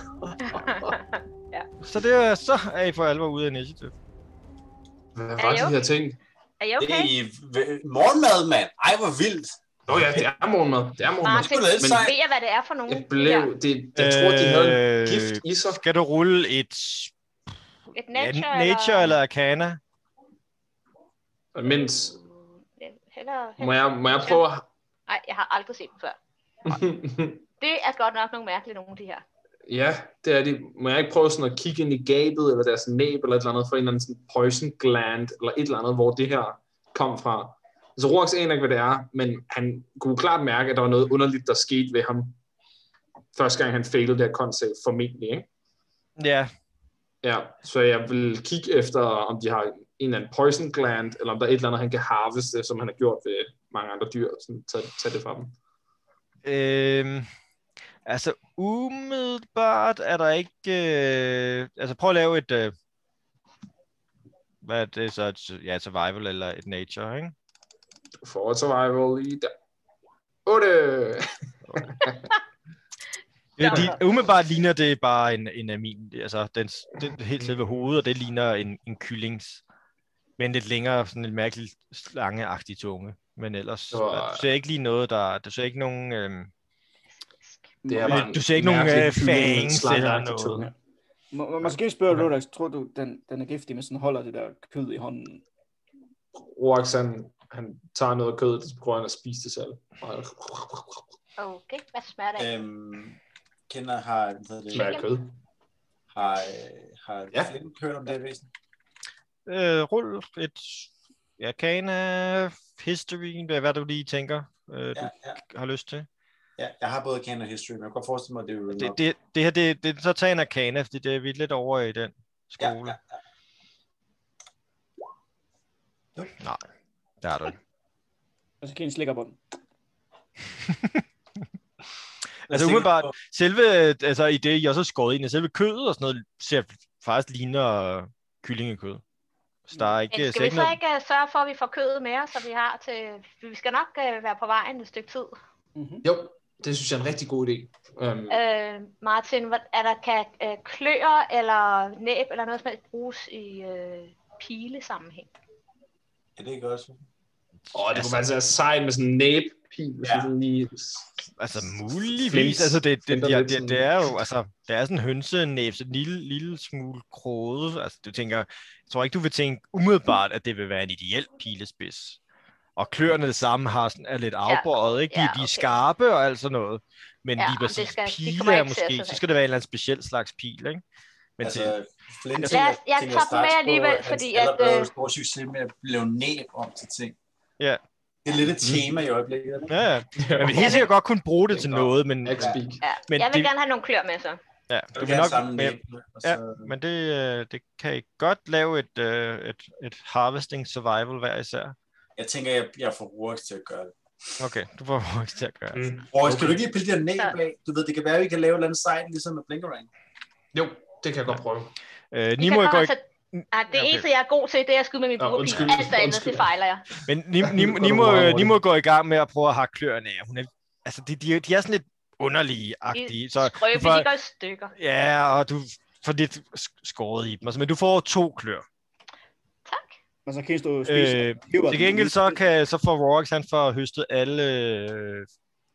Så det er, så er I for alvor ude af initiativ. Hvad Er var I de okay? her ting? er I det okay? er i- morgenmad, mand. Ej, hvor vildt. Nå ja, det er morgenmad. Det er morgenmad. Martin, Men- ved jeg, hvad det er for nogen? Jeg blev... Ja. Det, jeg tror, de havde en Øh, gift i sig. Skal du rulle et Et ja, nature, nature eller arcana? Mens... Heller, Må jeg, må jeg prøve at... Nej, jeg har aldrig set dem før. Det er godt nok nogle mærkelige nogle af de her. Ja, det er det. Må jeg ikke prøve sådan at kigge ind i gabet, eller deres næb, eller et eller andet, for en eller anden sådan poison gland, eller et eller andet, hvor det her kom fra. Altså, Roax aner ikke, hvad det er, men han kunne klart mærke, at der var noget underligt, der skete ved ham, første gang han failede det her koncept, formentlig, ikke? Ja, Ja, så jeg vil kigge efter, om de har en eller anden poison gland, eller om der er et eller andet, han kan harveste, som han har gjort ved mange andre dyr, sådan tage, tage det fra dem. øhm, altså umiddelbart er der ikke... Øh, altså prøv at lave et... Øh, hvad er det så? Et, ja, et survival eller et nature, ikke? For et survival lige der. otte! Ja, de, umiddelbart ligner det bare en, en af min, altså den, den helt selve hoved, og det ligner en, en kyllings, men lidt længere, sådan en mærkelig slangeagtig tunge. Men ellers, Så- du ser ikke lige noget, der, du ser ikke nogen, øhm, Det er bare en du ser ikke nogen mærkelig øh, kylling, fangs slangeagtig eller tunge. noget. Må, må, måske spørge Rodax, tror du, den, den er giftig, hvis den holder det der kød i hånden? Roax, han, han tager noget af kødet, så prøver han at spise det selv. Okay, hvad smager det af? Øhm, kender har, hvad hedder det, Smager kød. har, øh, har Ja. ja. Flint hørt om det væsen? Øh, rul et arcana, history, hvad, hvad du lige tænker, øh, du Ja, ja. har lyst til. Ja, jeg har både Can og History, men jeg kan godt forestille mig, at det er jo Det, det, det her, det, det så tager en arcana, fordi det er vi er lidt over i den ja, skole. ja, ja. Nej, der er du ikke. Og så kan en slikker på den. Altså umiddelbart, selve, altså i det, I også har skåret ind, selve kødet og sådan noget, ser faktisk ligner kyllingekød. Så der er ikke, Men ser skal vi ikke så noget... ikke uh, sørge for, at vi får kødet med os, så vi har til... Vi skal nok uh, være på vejen et stykke tid. Mm-hmm. Jo, det synes jeg er en rigtig god idé. Um, Uh, Martin, hvad, er der kan uh, kløer eller næb eller noget som helst bruges i uh, pilesammenhæng? Ja, det er godt. åh, det kunne faktisk være sejt med sådan en næbpil, hvis Ja. vi sådan lige... Altså muligvis, Flint. altså det, det, Flinter det, lidt det, sådan- det er jo, altså, det er sådan en hønsenæb, så en lille, lille smule kråde, altså du tænker, jeg tror ikke, du vil tænke umiddelbart, at det vil være en ideel pilespids. Og kløerne det samme har sådan, er lidt afbøjet, ikke? De, Ja, de er okay. skarpe og alt sådan noget. Men Ja, lige det præcis skal- de pile kommer er ikke til at måske, se så skal det være en eller anden speciel slags pil, ikke? Men til, Altså, Flint Lad tænker, os- jeg tænker tager dem med straks på, alligevel, at fordi han at, allerede øh, stor succes med at lave næb om til ting. Ja. Det er lidt et tema i øjeblikket. Ikke? ja, ja. Jeg vil helt sikkert godt kunne bruge det Det er til godt. noget, men, X-Speak. Ja, men jeg vil det, gerne have nogle klør med så. ja, Jeg du vil vil gerne nok, samle men, næb. Og så, ja, men det, øh, det kan I godt lave et, øh, et, et harvesting survival hver især. Jeg tænker, jeg, jeg får Roax til at gøre det. Okay, du får Roax til at gøre det. Mm. Roax, kan du ikke lige pille de her næb Så- af? Du ved, det kan være, at vi kan lave et eller andet sejt, ligesom med Blinkerang. Jo, det kan jeg godt prøve. Øh, Vi Nimo kan går godt, ikke... så, ah, det Okay. eneste, jeg er god til, det er at skyde med min Nå, buerpil. undskyld, Alt andet, undskyld. det fejler jeg. Men Nimo, Nimo, går du Nimo, meget hurtigt. Nimo går i gang med at prøve at hakke kløerne af. Hun er, altså, de, de, de er sådan lidt underlige-agtige. Så du Skrøbelige, får, de går i stykker. ja, og du får lidt sk- skåret i dem. Altså, men du får to klør. Tak. Og så kan en stå og spise. Øh, til gengæld så, kan, så får Rorax, han får høstet alle øh,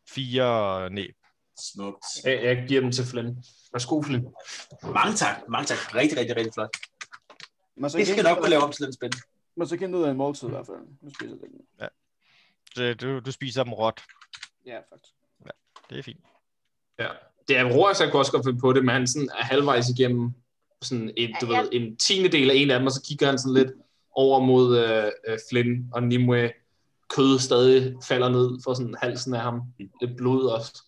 fire næb. Smukt. Jeg, jeg giver dem til Flynn. Værsgo, Flynn. Mange tak. Mange tak. Rigtig, rigtig, rigtig flot. Men så Det skal nok kunne lave om til den spændende. Men så kan ud af en måltid i hvert fald. Nu spiser jeg den. Så du, du spiser dem råt. Ja, faktisk. Det er fint. Ja. Det er Roax, han kunne også godt finde på det, men han sådan er halvvejs igennem sådan et, du Ja, ved, en tiende del af en af dem, og så kigger han sådan lidt over mod øh, øh, Flynn og Nimue. Kød stadig falder ned for sådan halsen af ham. Lidt blod også.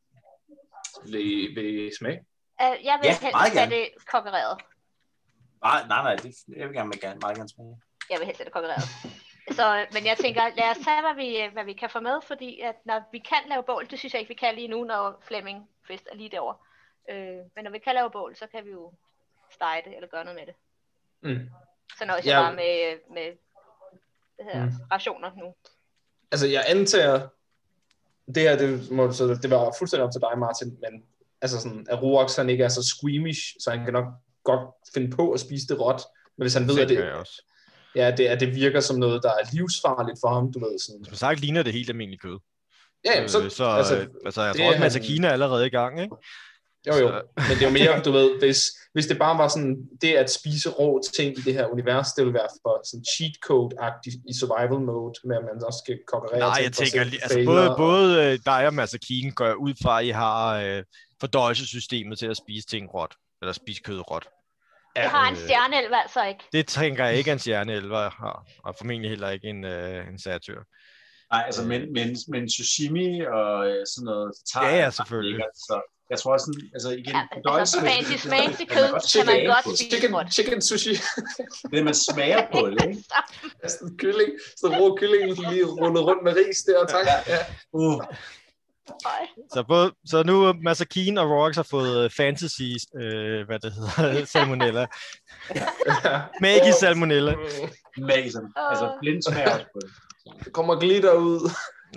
Vil I, vil I smage? Uh, jeg vil Ja, helst meget have gerne. det kokkereret. Nej, nej, nej. Det, jeg vil gerne, meget, meget gerne smage. Jeg vil helst have det kokkereret. Så, men jeg tænker, lad os tage, hvad vi, hvad vi kan få med, fordi at når vi kan lave bål, det synes jeg ikke, vi kan lige nu, når Flemming Fest er lige derovre. Øh, men når vi kan lave bål, så kan vi jo stege det, eller gøre noget med det. Mm. Så når jeg Ja. bare med, med det her, Mm. rationer nu. Altså, jeg antager, det her, det, må, så det var fuldstændig op til dig, Martin, men altså sådan, at Roax, han ikke er så squeamish, så han kan nok godt finde på at spise det råt, men hvis han ved, at Det gør det, jeg også. ja, det, at det virker som noget, der er livsfarligt for ham, du ved, sådan, Som sagt ligner det helt almindeligt kød. Ja, jamen, så, Øh, så altså, altså, altså, jeg det tror også, er at han- Masakine er allerede i gang, ikke? Jo, jo. Så- Men det er jo mere, du ved, hvis, hvis det bare var sådan, det at spise rå ting i det her univers, det ville være for sådan cheat code-agtigt i survival mode, med at man også skal konkurrere. Nej, ting jeg for at tænker, se lige- altså failure både, og- både øh, dig og Masakine går jeg ud fra, at I har øh, fordøjelsessystemet til at spise ting råt, eller spise kød råt. Det har en øh, stjerneelv altså ikke. Det tænker jeg ikke, en stjerneelver har, og formentlig heller ikke en, øh, en satyr. Nej, altså, men, men, men sushimi og øh, sådan noget... Tager Ja, ja, selvfølgelig. lækkert, så jeg tror også sådan, altså igen... Ja, altså, fancy smancy kød kan smage man godt på. spise Chicken, råt. chicken sushi. Det, man smager på det, ikke? Sådan en kylling, sådan en rå kylling, lige rundet rundt med ris der, tak. Ja. Uh, Ej. Så, både, så nu Masakine og Rox har fået øh, fantasy, øh, hvad det hedder, salmonella. Magi salmonella. magisk. Altså, blind smager også på det. Det kommer glitter ud.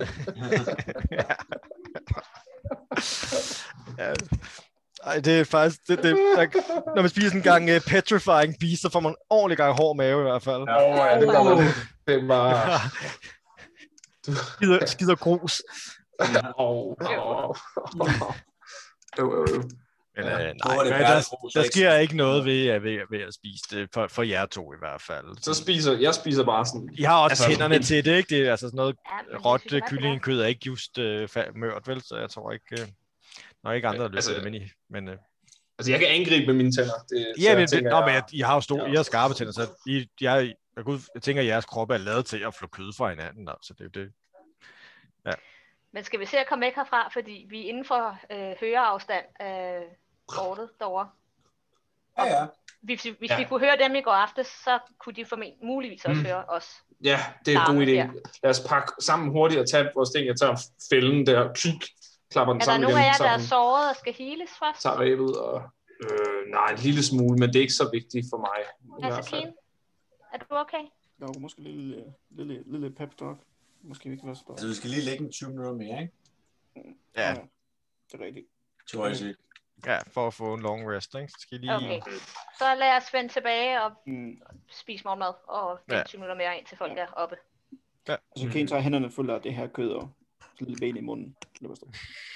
Ja. Ej, det er faktisk, det, det, der, når man spiser en gang uh, petrifying beast, så får man en ordentlig gang hård mave i hvert fald. Åh, oh, ja, det gør man. Det er bare... Skider, skider grus. Åh, åh. Øv, øv, øv. Men, Ja. øh, Så nej, var det der, værre der, grus, der ikke? sker ikke noget ved, at- ved, ved at spise det, for, for jer to i hvert fald. Så spiser, jeg spiser bare sådan... I har også Altså, tænderne men- til det, ikke? Det er altså sådan noget Ja, men det råt synes jeg øh, godt, det er. kyllingekød er ikke just øh, fa- mørt, vel? Så jeg tror ikke... Øh, der er ikke andre, der Altså, løber det, men, I, men øh, Altså, jeg kan angribe med mine tænder. Det, så ja, jeg men, tænker, nå, men jeg- I har jo store, Ja. I har skarpe tænder, så I, jeg, jeg, jeg, jeg tænker, at jeres kroppe er lavet til at flå kød fra hinanden, så det er jo det. Men skal vi se at komme væk herfra, fordi vi er inden for øh, høreafstand af kortet derovre. Ja, ja. Hvis, hvis Ja. vi kunne høre dem i går aftes, så kunne de formentlig muligvis også Mm. høre os. Ja, det er en god Larme idé. der. Lad os pakke sammen hurtigt og tage vores ting. Jeg tager fælden der, klik, klapper den Er der sammen nogen af igen. jer, der er Tager, såret og skal heales først? tager ræbet og... Øh, nej, en lille smule, men det er ikke så vigtigt for mig. i hvert Altså, fald. Keen, er du okay? Der var måske lidt lille, lille, lille pep talk. Måske ikke være så Altså, vi skal lige lægge en tyve minutter mere, ikke? Ja, det er rigtigt. Tror jeg sikkert. ja, for at få en long rest, ikke? Så skal I lige... Okay. Så lad os vende tilbage og Mm. spise morgenmad og Ja. tyve minutter mere ind til folk er oppe. Så Kane tager hænderne fulde af det her kød og et lille ben i munden. Det var stort.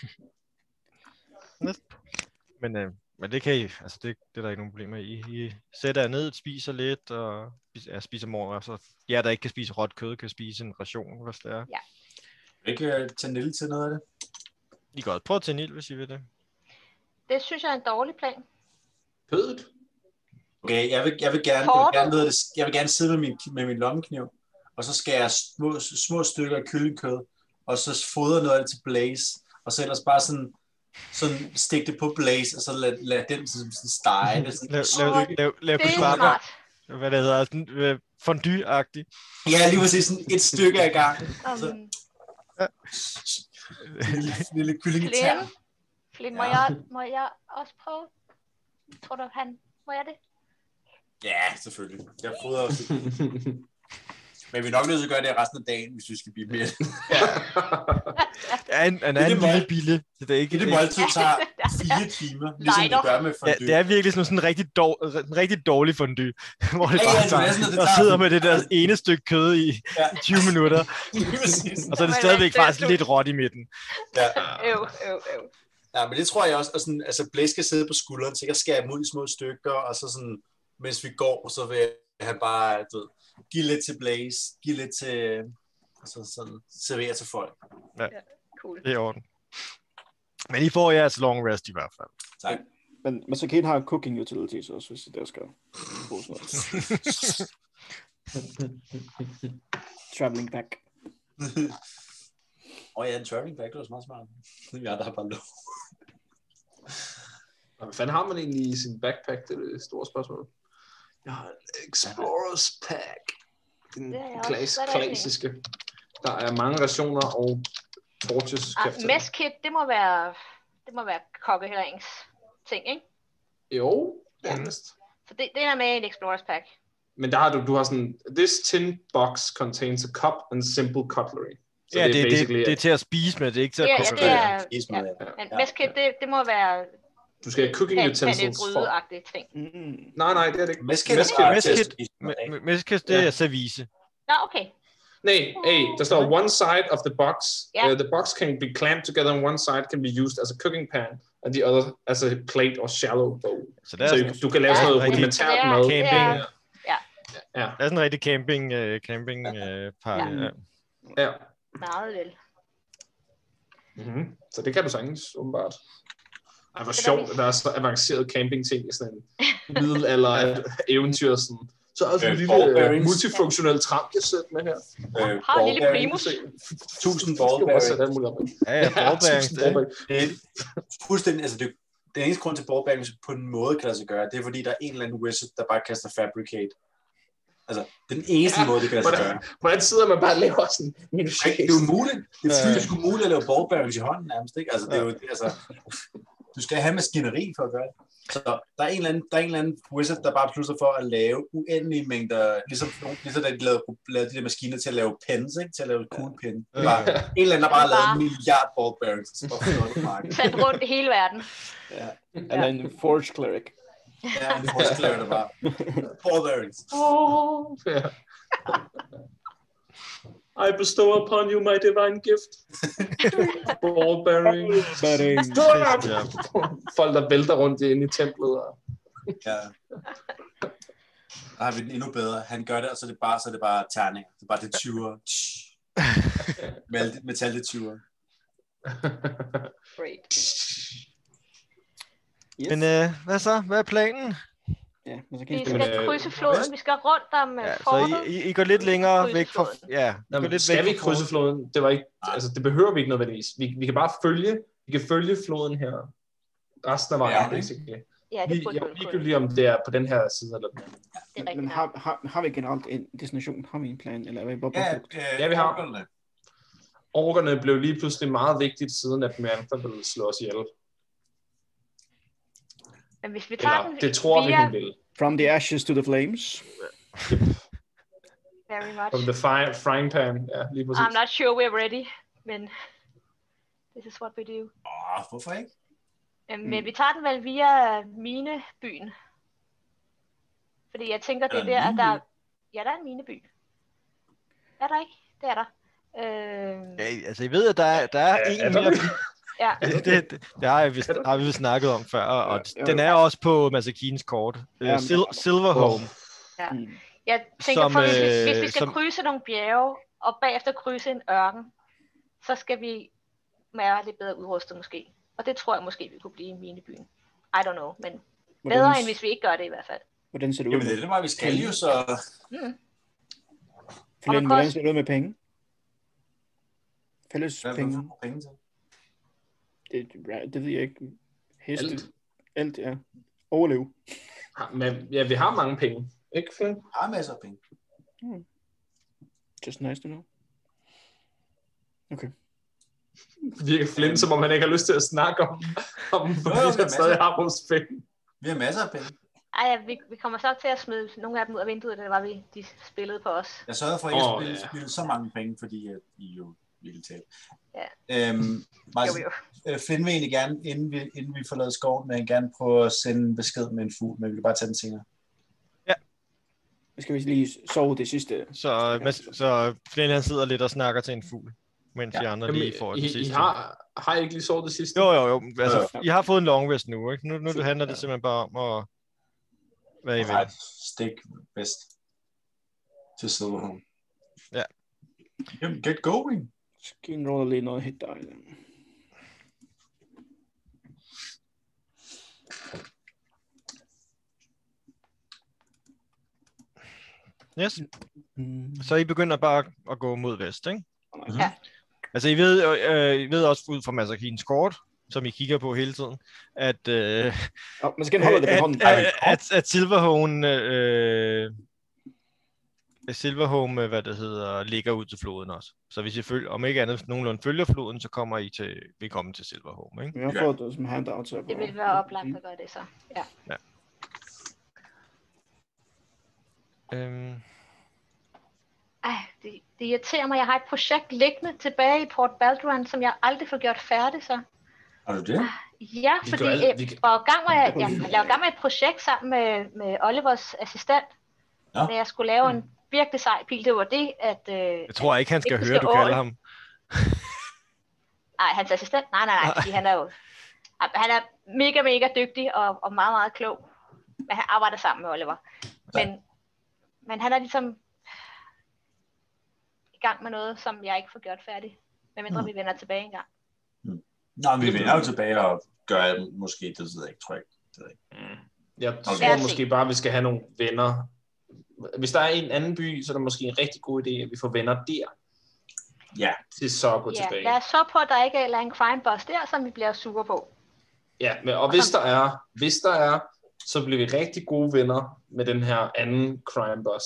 Men, øh, men det kan I, altså det, det er der ikke nogen problemer i. I sætter jer ned, spiser lidt, og spis- ja, spiser morgen, og så jer, der ikke kan spise råt kød, kan spise en ration, hvis det er. Ikke uh, tage Nille til noget af det? I kan også prøve at tænde ild, hvis I vil det. Det synes jeg er en dårlig plan. Kødet? Okay, jeg vil, jeg vil gerne, jeg vil gerne, ved det, jeg vil gerne sidde med min, med min lommekniv, og så skære jeg små, små stykker af kyllingkød, og så fodre noget af det til Blaze, og så ellers bare sådan, sådan stikke det på Blaze, og så lad, lad den sådan, sådan stege det. Sådan. Lav, lav, lav, lav Det er kebab, smart. hvad det hedder, sådan øh, fondue-agtigt. Ja, lige præcis sådan et stykke ad gangen. Så, Um, lille, lille kyllingetær. Flynn, Flynn, må, Ja. jeg, må jeg også prøve? Tror du, han... Må jeg det? Ja, selvfølgelig. Jeg fodrer også. Men vi er nok nødt til at gøre det resten af dagen, hvis vi skal blive mere. Ja, en, en det anden må- lille bille. Så det er ikke, Det må altid tage fire timer, ligesom Nej, vi dog. gør med ja, fondue. det er virkelig sådan, sådan en rigtig, dår, en rigtig dårlig fondue, hvor det Ja, bare ja, det er tager, sådan, at det og tager- sidder med det der ene stykke kød i Ja. tyve minutter, Lige præcis. og så er det Men stadigvæk hvad- faktisk lidt råt i midten. Ja. Øv, øv, øv. Ja, men det tror jeg også, og sådan, altså Blaze skal sidde på skulderen, så jeg skærer dem ud i små stykker, og så sådan, mens vi går, så vil han bare, du ved, give lidt til Blaze, give lidt til, og så sådan, servere til folk. Cool. Det er i orden. Men I får jeres long rest i hvert fald. Tak. Men, men så Kane har cooking utilities også, hvis det der skal bruges noget. Traveling pack. Og ja, en traveling bag, det var meget smart. Vi andre har bare lov. Hvad fanden har man egentlig i sin backpack? Det er det store spørgsmål. Jeg har en Explorers Pack. Den Det er jeg også. klass, Hvad er det egentlig? klassiske. Der er mange rationer og torches. Ah, messkit, det må være, det må være kokkeherings ting, ikke? Jo, Ja. nærmest. Så det, det er med i en Explorers Pack. Men der har du, du har sådan, this tin box contains a cup and simple cutlery. Så Ja, det, det, basically, det, det er til at spise med, det er ikke til at Ja, ja, koge det med. er, Spis ja. med, ja. Men Ja, messkit, det, det må være du skal have cooking utensils for... pandegryde-agtige ting. Mm. Nej, nej, det er det ikke. Meskit Meskit- er bare meskit- til at spise med, ikke? Mestkast, det Ja. er service. Nå, okay. Nej, hey, der står one side of the box. Ja. Uh, the box can be clamped together and one side can be used as a cooking pan and the other as a plate or shallow bowl. Så det er Så sådan, du kan lave Ja. sådan noget Rigtig rudimentært camping. mad. Camping. Ja. Ja. Ja, det er sådan en rigtig camping, uh, camping uh, party. Ja. Ja. ja. Meget vel. Mm-hmm. Så det kan du sagtens, åbenbart. Ej, hvor Så der sjovt, vi- at der er så avanceret campingting i sådan en middelalder eventyr. Sådan. Så er der sådan en Øh, lille ball øh, bearings. multifunktionel tramp, jeg sætter med her. Øh, Har en lille ball primus. Tusind Skal ball du også sætte bearings. alt muligt op med. Ja, ja, ballbearings, tusind det. ballbearings. Det er fuldstændig, altså det, den eneste grund til ball bearings på en måde kan lade sig gøre, det er fordi, der er en eller anden wizard, der bare kaster fabricate. Altså, det er den eneste Ja, måde, det kan lade sig hvordan- gøre. Hvordan sidder man bare og laver sådan en Det er umuligt. Det er fysisk umuligt at lave ball bearings i hånden nærmest, ikke? Altså, det er jo, det, altså, du skal have maskineri for at gøre det. Så der er en eller anden, der er en eller anden wizard, der bare beslutter sig for at lave uendelige mængder, ligesom, ligesom da de lavede, lavede de der maskiner til at lave pens, ikke? Til at lave cool pen. Det var en eller anden, der bare lavede en milliard ball bearings. Så bare flot på markedet. Sendt rundt i hele verden. Ja, Eller en Forge Cleric. ja, det var også lavet det bare. Ball bearings. Ja. I bestow upon you my divine gift. Ball bearing. Bearing. Ja. Folk, der vælter rundt inde i templet. Og... Ja. Der har vi den endnu bedre. Han gør det, og så er det bare, så er det bare terninger. Det er bare det tyver. Metal det tyver. Great. Yes. Men øh, hvad så? Hvad er planen? Ja, men så kan Vi I Jamen, spille. skal øh, krydse floden. Vi skal rundt om Ja, ja, så fortet. I, I, I går lidt længere Krydse væk fra... floden. Ja, I Nå, går men lidt skal væk vi fra krydse fortet. floden? Det var ikke, altså det behøver vi ikke nødvendigvis. Vi, vi kan bare følge, vi kan følge floden her. Resten af vejen, Ja, okay. basically. Ja, Vi, det burde jeg vi er jo kunne. ligegyldigt, om det er på den her side eller den anden. Det er Men rigtigt. har, har, har vi generelt en destination? Har vi en plan? Eller er vi bare på Ja, flugt? øh, Ja, vi har. orkerne. Orkerne blev lige pludselig meget vigtigt, siden at Mantha ville slå os ihjel. Men hvis vi tager Eller, den det tror vi, via... hun vil. From the ashes to the flames. Very much. From the fry, frying pan. Ja, lige præcis. I'm not sure we're ready, men this is what we do. Åh, hvorfor ikke? Øhm, Mm. Men vi tager den vel via minebyen. Fordi jeg tænker, det er Er der, der en at der... mineby? Ja, der er en mineby. Er der ikke? Det er der. Øhm, Ja, altså, I ved, at der er, der er Ja, en er der mere... det? ja. det, det, det har, jeg vist, har vi vist snakket om før, og Ja, den er også på Masakines kort. Ja, Ja, men- Sil- Silverhome. Mm. Jeg tænker, Som, for hvis, vi, hvis vi øh, skal som- krydse nogle bjerge, og bagefter krydse en ørken, så skal vi være lidt bedre udrustet måske. Og det tror jeg måske, vi kunne blive i minebyen. I don't know, men bedre Hvordan, end hvis vi ikke gør det i hvert fald. hvordan ser det ud? Jamen, det er det bare, vi skal jo, så... Mm. Flynn, Og man hvordan kost- ser det ud med penge? Fælles Hvad penge? får penge til? Det, det ved jeg ikke. Heste. Alt. Alt, ja. Overlev. Ja, Men ja, vi har mange penge. Ikke, Flynn? Har masser af penge. Just nice to know. Okay. Virker Flynn, som om han ikke har lyst til at snakke om, om Jo, jo, hvorvidt han men stadig masser. har vores penge. Vi har masser af penge. Ej, ja, vi, vi kommer så til at smide nogle af dem ud af vinduet, det var vi, de spillede på os. Jeg sørgede for, at jeg Åh, oh, spille, ja. spille så mange penge, fordi at I jo ville tale. Ja. Øhm, Martin, Jo, jo. øh, Flynn vil egentlig gerne, inden vi, inden vi forlader skoven, vil jeg gerne prøve at sende en besked med en fugl, men vi kan bare tage den senere. Nu skal vi lige sove det sidste. Så, Mas- så Flynn han sidder lidt og snakker til en fugl, mens Ja. de andre Jamen, lige får I, det I, sidste. har, har I ikke lige sovet det sidste? Jo, jo, jo. Altså, Ja. I har fået en long rest nu, ikke? Nu, nu det handler det simpelthen bare om at... Hvad I vil. Nej, stik vest til Silverhome. Ja. Jamen, get going. Skal roller lige noget hit die. Yes. Mm. Så I begynder bare at gå mod vest, ikke? Ja. Altså, I ved, øh, I ved også ud fra Masakines kort, som I kigger på hele tiden, at, øh, Oh, man skal holde det på at, hånden. at, at, at Silverhome, øh, at Silverhome, øh, hvad det hedder, ligger ud til floden også. Så hvis I følger, om ikke andet nogenlunde følger floden, så kommer I til, vi kommer til Silverhome, ikke? Vi har fået det som handout. Så Det vil være oplagt at gøre det så. Ja. Øhm, Ej, det, det irriterer mig. Jeg har et projekt liggende tilbage i Port Balduran, som jeg aldrig får gjort færdigt så. Har du det? Ja, Vi fordi gør alt- øh, vi kan- jeg var i gang med, jeg, jeg lavede i gang med et projekt sammen med, med Olivers assistent, Ja. hvor jeg skulle lave en virkelig sej pil, det var det, at... Øh, Jeg tror ikke, han skal ikke høre, du ål. kalder ham. Nej, hans assistent? Nej, nej, nej, fordi han er jo... Han er mega, mega dygtig og, og meget, meget klog. Men han arbejder sammen med Oliver. Men, men han er ligesom i gang med noget, som jeg ikke får gjort færdigt. Medmindre mm. vi vender tilbage en gang. Mm. Nå, vi vender jo tilbage og gør måske, det ved jeg ikke, tror jeg ikke. Det ved jeg ikke. Mm. Jeg Okay. tror måske bare, at vi skal have nogle venner. Hvis der er en anden by, så er det måske en rigtig god idé, at vi får venner der. Ja. Til så at gå Ja, tilbage. lad os så på, at der ikke er en crime boss der, som vi bliver sure på. Ja, men, og hvis der er, hvis der er, så bliver vi rigtig gode venner med den her anden crime boss.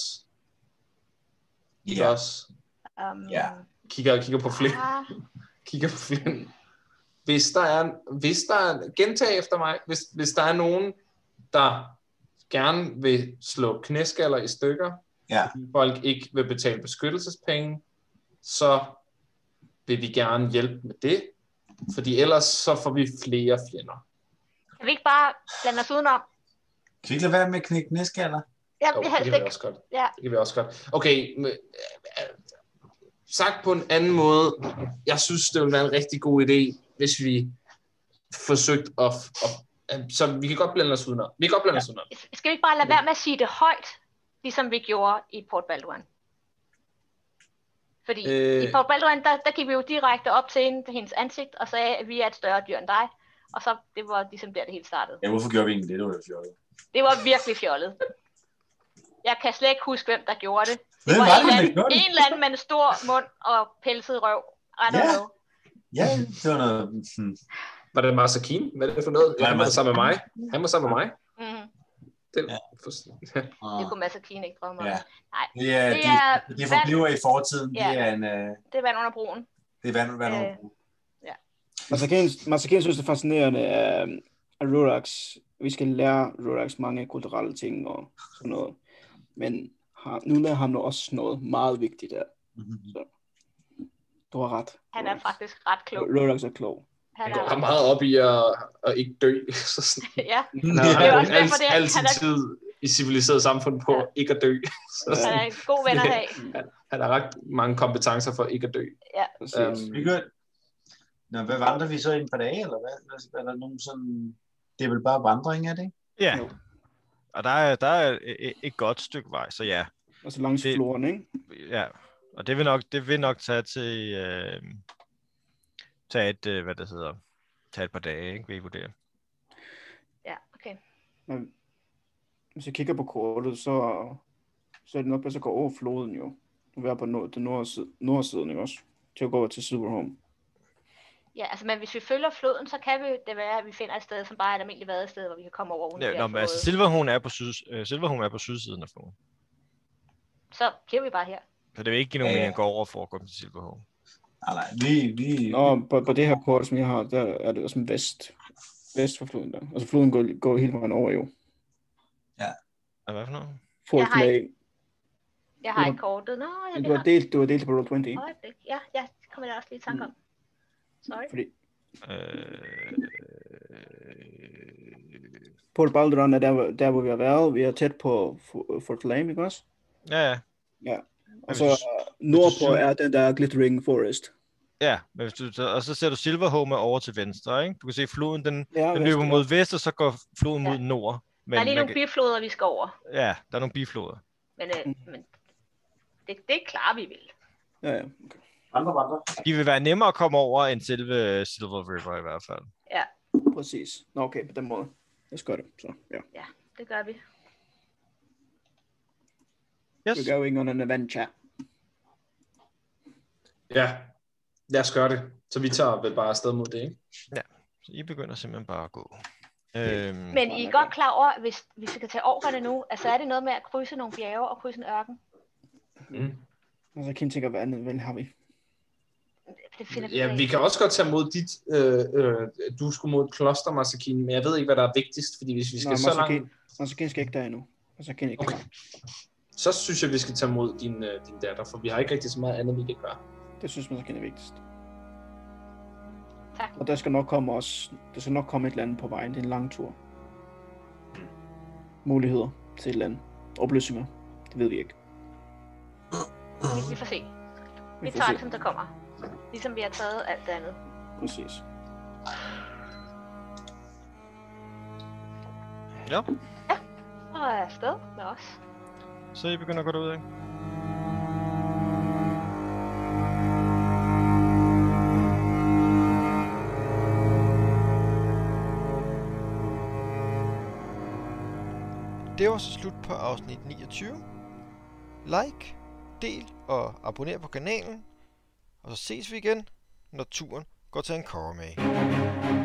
Ja. Også Um, Ja. kigger, kigger på Flynn. ah, Kigger på Flynn. Hvis der er, hvis der er, gentag efter mig, hvis, hvis der er nogen, der gerne vil slå knæskaller i stykker, Ja. fordi folk ikke vil betale beskyttelsespenge, så vil vi gerne hjælpe med det, fordi ellers så får vi flere fjender. kan vi ikke bare blande os udenom? Kan vi ikke lade være med at knække næskaller? Jeg Jo, vil det helst kan vi ikke. også godt. Ja. Det kan vi også godt. Okay, men, øh, øh, sagt på en anden måde, jeg synes, det ville være en rigtig god idé, hvis vi forsøgte at, at, at så vi kan godt blande os udenom. Vi kan godt blande os udenom. Skal vi ikke bare lade være med at sige det højt, ligesom vi gjorde i Port Balduin? Fordi øh... Øh. i Port Balduin, der, der gik vi jo direkte op til hende, hendes ansigt, og sagde, at vi er et større dyr end dig. Og så, det var ligesom der, det hele startede. Ja, hvorfor gjorde vi egentlig det? Det var jo fjollet. Det var virkelig fjollet. Jeg kan slet ikke huske, hvem der gjorde det. Det Hvem var, var en, det, eller der anden, gjorde det? en eller anden med en stor mund og pelset røv. I don't Ja. know. Ja, det var noget... Hmm. Var det Masakin? Hvad er det for noget? Nej, Han var Masakin. sammen med mig. Han var sammen med mig. Mm. Det, Ja. for, Det kunne Masakine ikke drømme om. Ja. Nej, Det er, Det det, er det, det forbliver i fortiden. Ja. Det er en... Uh, det er vand under broen. det er vand, vand Øh. over. Masakin synes det er fascinerende af, af Rorax. Vi skal lære Rorax mange kulturelle ting og sådan noget. Men har, nu lærer ham nu også noget meget vigtigt der. Så, du har ret. Han er faktisk ret klog. Rorax er klog. Han han går er, meget op i at, at ikke dø. Så sådan, ja, han har Det er ja, også al, derfor, det er- al sin han er- tid i civiliseret samfund på Ja. ikke at dø. Så, han er en god ven at have. han har ret mange kompetencer for ikke at dø. Præcis. Øhm, Vi gør... Nå, hvad vandrer vi så i et par dage, eller hvad? Er der nogen sådan... Det er vel bare vandring, er det ikke? Ja, Jo. og der er, der er et, et godt stykke vej, så ja. Altså langs det- floren, ikke? Ja, og det vil nok, det vil nok tage til, øh, tage et, øh, hvad det hedder, tage et par dage, ikke, vil I vurdere. Ja, okay. Men hvis jeg kigger på kortet, så, så er det nok bedst at gå over floden jo. Og være på nord, den nordsiden, nordsiden, ikke også? Til at gå over til Silverhome. Ja, altså, men hvis vi følger floden, så kan vi det være, at vi finder et sted, som bare er et almindeligt vadested, hvor vi kan komme over uden Ja, at nå, få men altså, noget. Silverhorn er på syd, øh, Silverhorn er på sydsiden af floden, Så bliver vi bare her. så det vil ikke give nogen Ja, ja. mening at gå over for at gå til Silverhorn. Nej, nej, vi... vi Nå, på, på det her kort, som jeg har, der er det også vest. Vest for floden der. Altså floden går, går hele vejen over jo. Og hvad for noget? Fort Jeg har Clay. Jeg har Du har- ikke kortet. Nå, ja, Du det har delt, du har delt på Roll tyve. har øjeblik. Ja, ja, det kommer jeg også lige i tanke om. Sorry. Fordi Øh, Port Balduran er der, hvor- der, hvor vi har været. Vi er tæt på Fo- Fort Flame, ikke også? ja, ja. Ja. Og hvis så du- øh, nordpå synes- er den der Glittering Forest. Ja, men hvis du, og så ser du Silverhome over til venstre, ikke? Du kan se floden, den, Ja, den vest, løber ja. mod vest, og så går floden Ja. mod nord. Men Der er lige man nogle kan- bifloder, vi skal over. Ja, der er nogle bifloder. Men, øh, men det, det klarer vi vel. Ja, ja. Okay. Andre vandrer. De vil være nemmere at komme over end selve Silver River i hvert fald. Præcis. Nå, okay, på den måde. Jeg skal gøre det. Så, ja. Det gør vi. Yes. We're going on an adventure. Ja, lad os gøre det. Så vi tager vel bare afsted mod det, ikke? Så I begynder simpelthen bare at gå. Øhm, Men I er godt klar over, at hvis vi skal tage over nu, altså er det noget med at krydse nogle bjerge og krydse en ørken? Mm. Altså, jeg kan tænke, hvad andet vel har vi? Det finder vi Ja, ud af. vi kan også godt tage mod dit, øh, øh, du skulle mod et kloster, Masakin, men jeg ved ikke, hvad der er vigtigst, fordi hvis vi skal Nej, så langt, Masakin, Masakin skal ikke der endnu. Masakin er ikke Okay. klar. så synes jeg, vi skal tage mod din, øh, din datter, for vi har ikke rigtig så meget andet, vi kan gøre. Det synes Masakin er vigtigst. Tak. Og der skal nok komme også, der skal nok komme et eller andet på vejen. Det er en lang tur. Muligheder til et eller andet. Opløsninger. Det ved vi ikke. Vi, vi får se. Vi Vi får tager se. det, som der kommer. Ligesom vi har taget alt det andet. Præcis. Ja, Og er afsted med os. så I begynder at gå derud, ikke? Det var så slut på afsnit niogtyve. Like, del og abonner på kanalen. Og så ses vi igen, når turen går til Ankara med.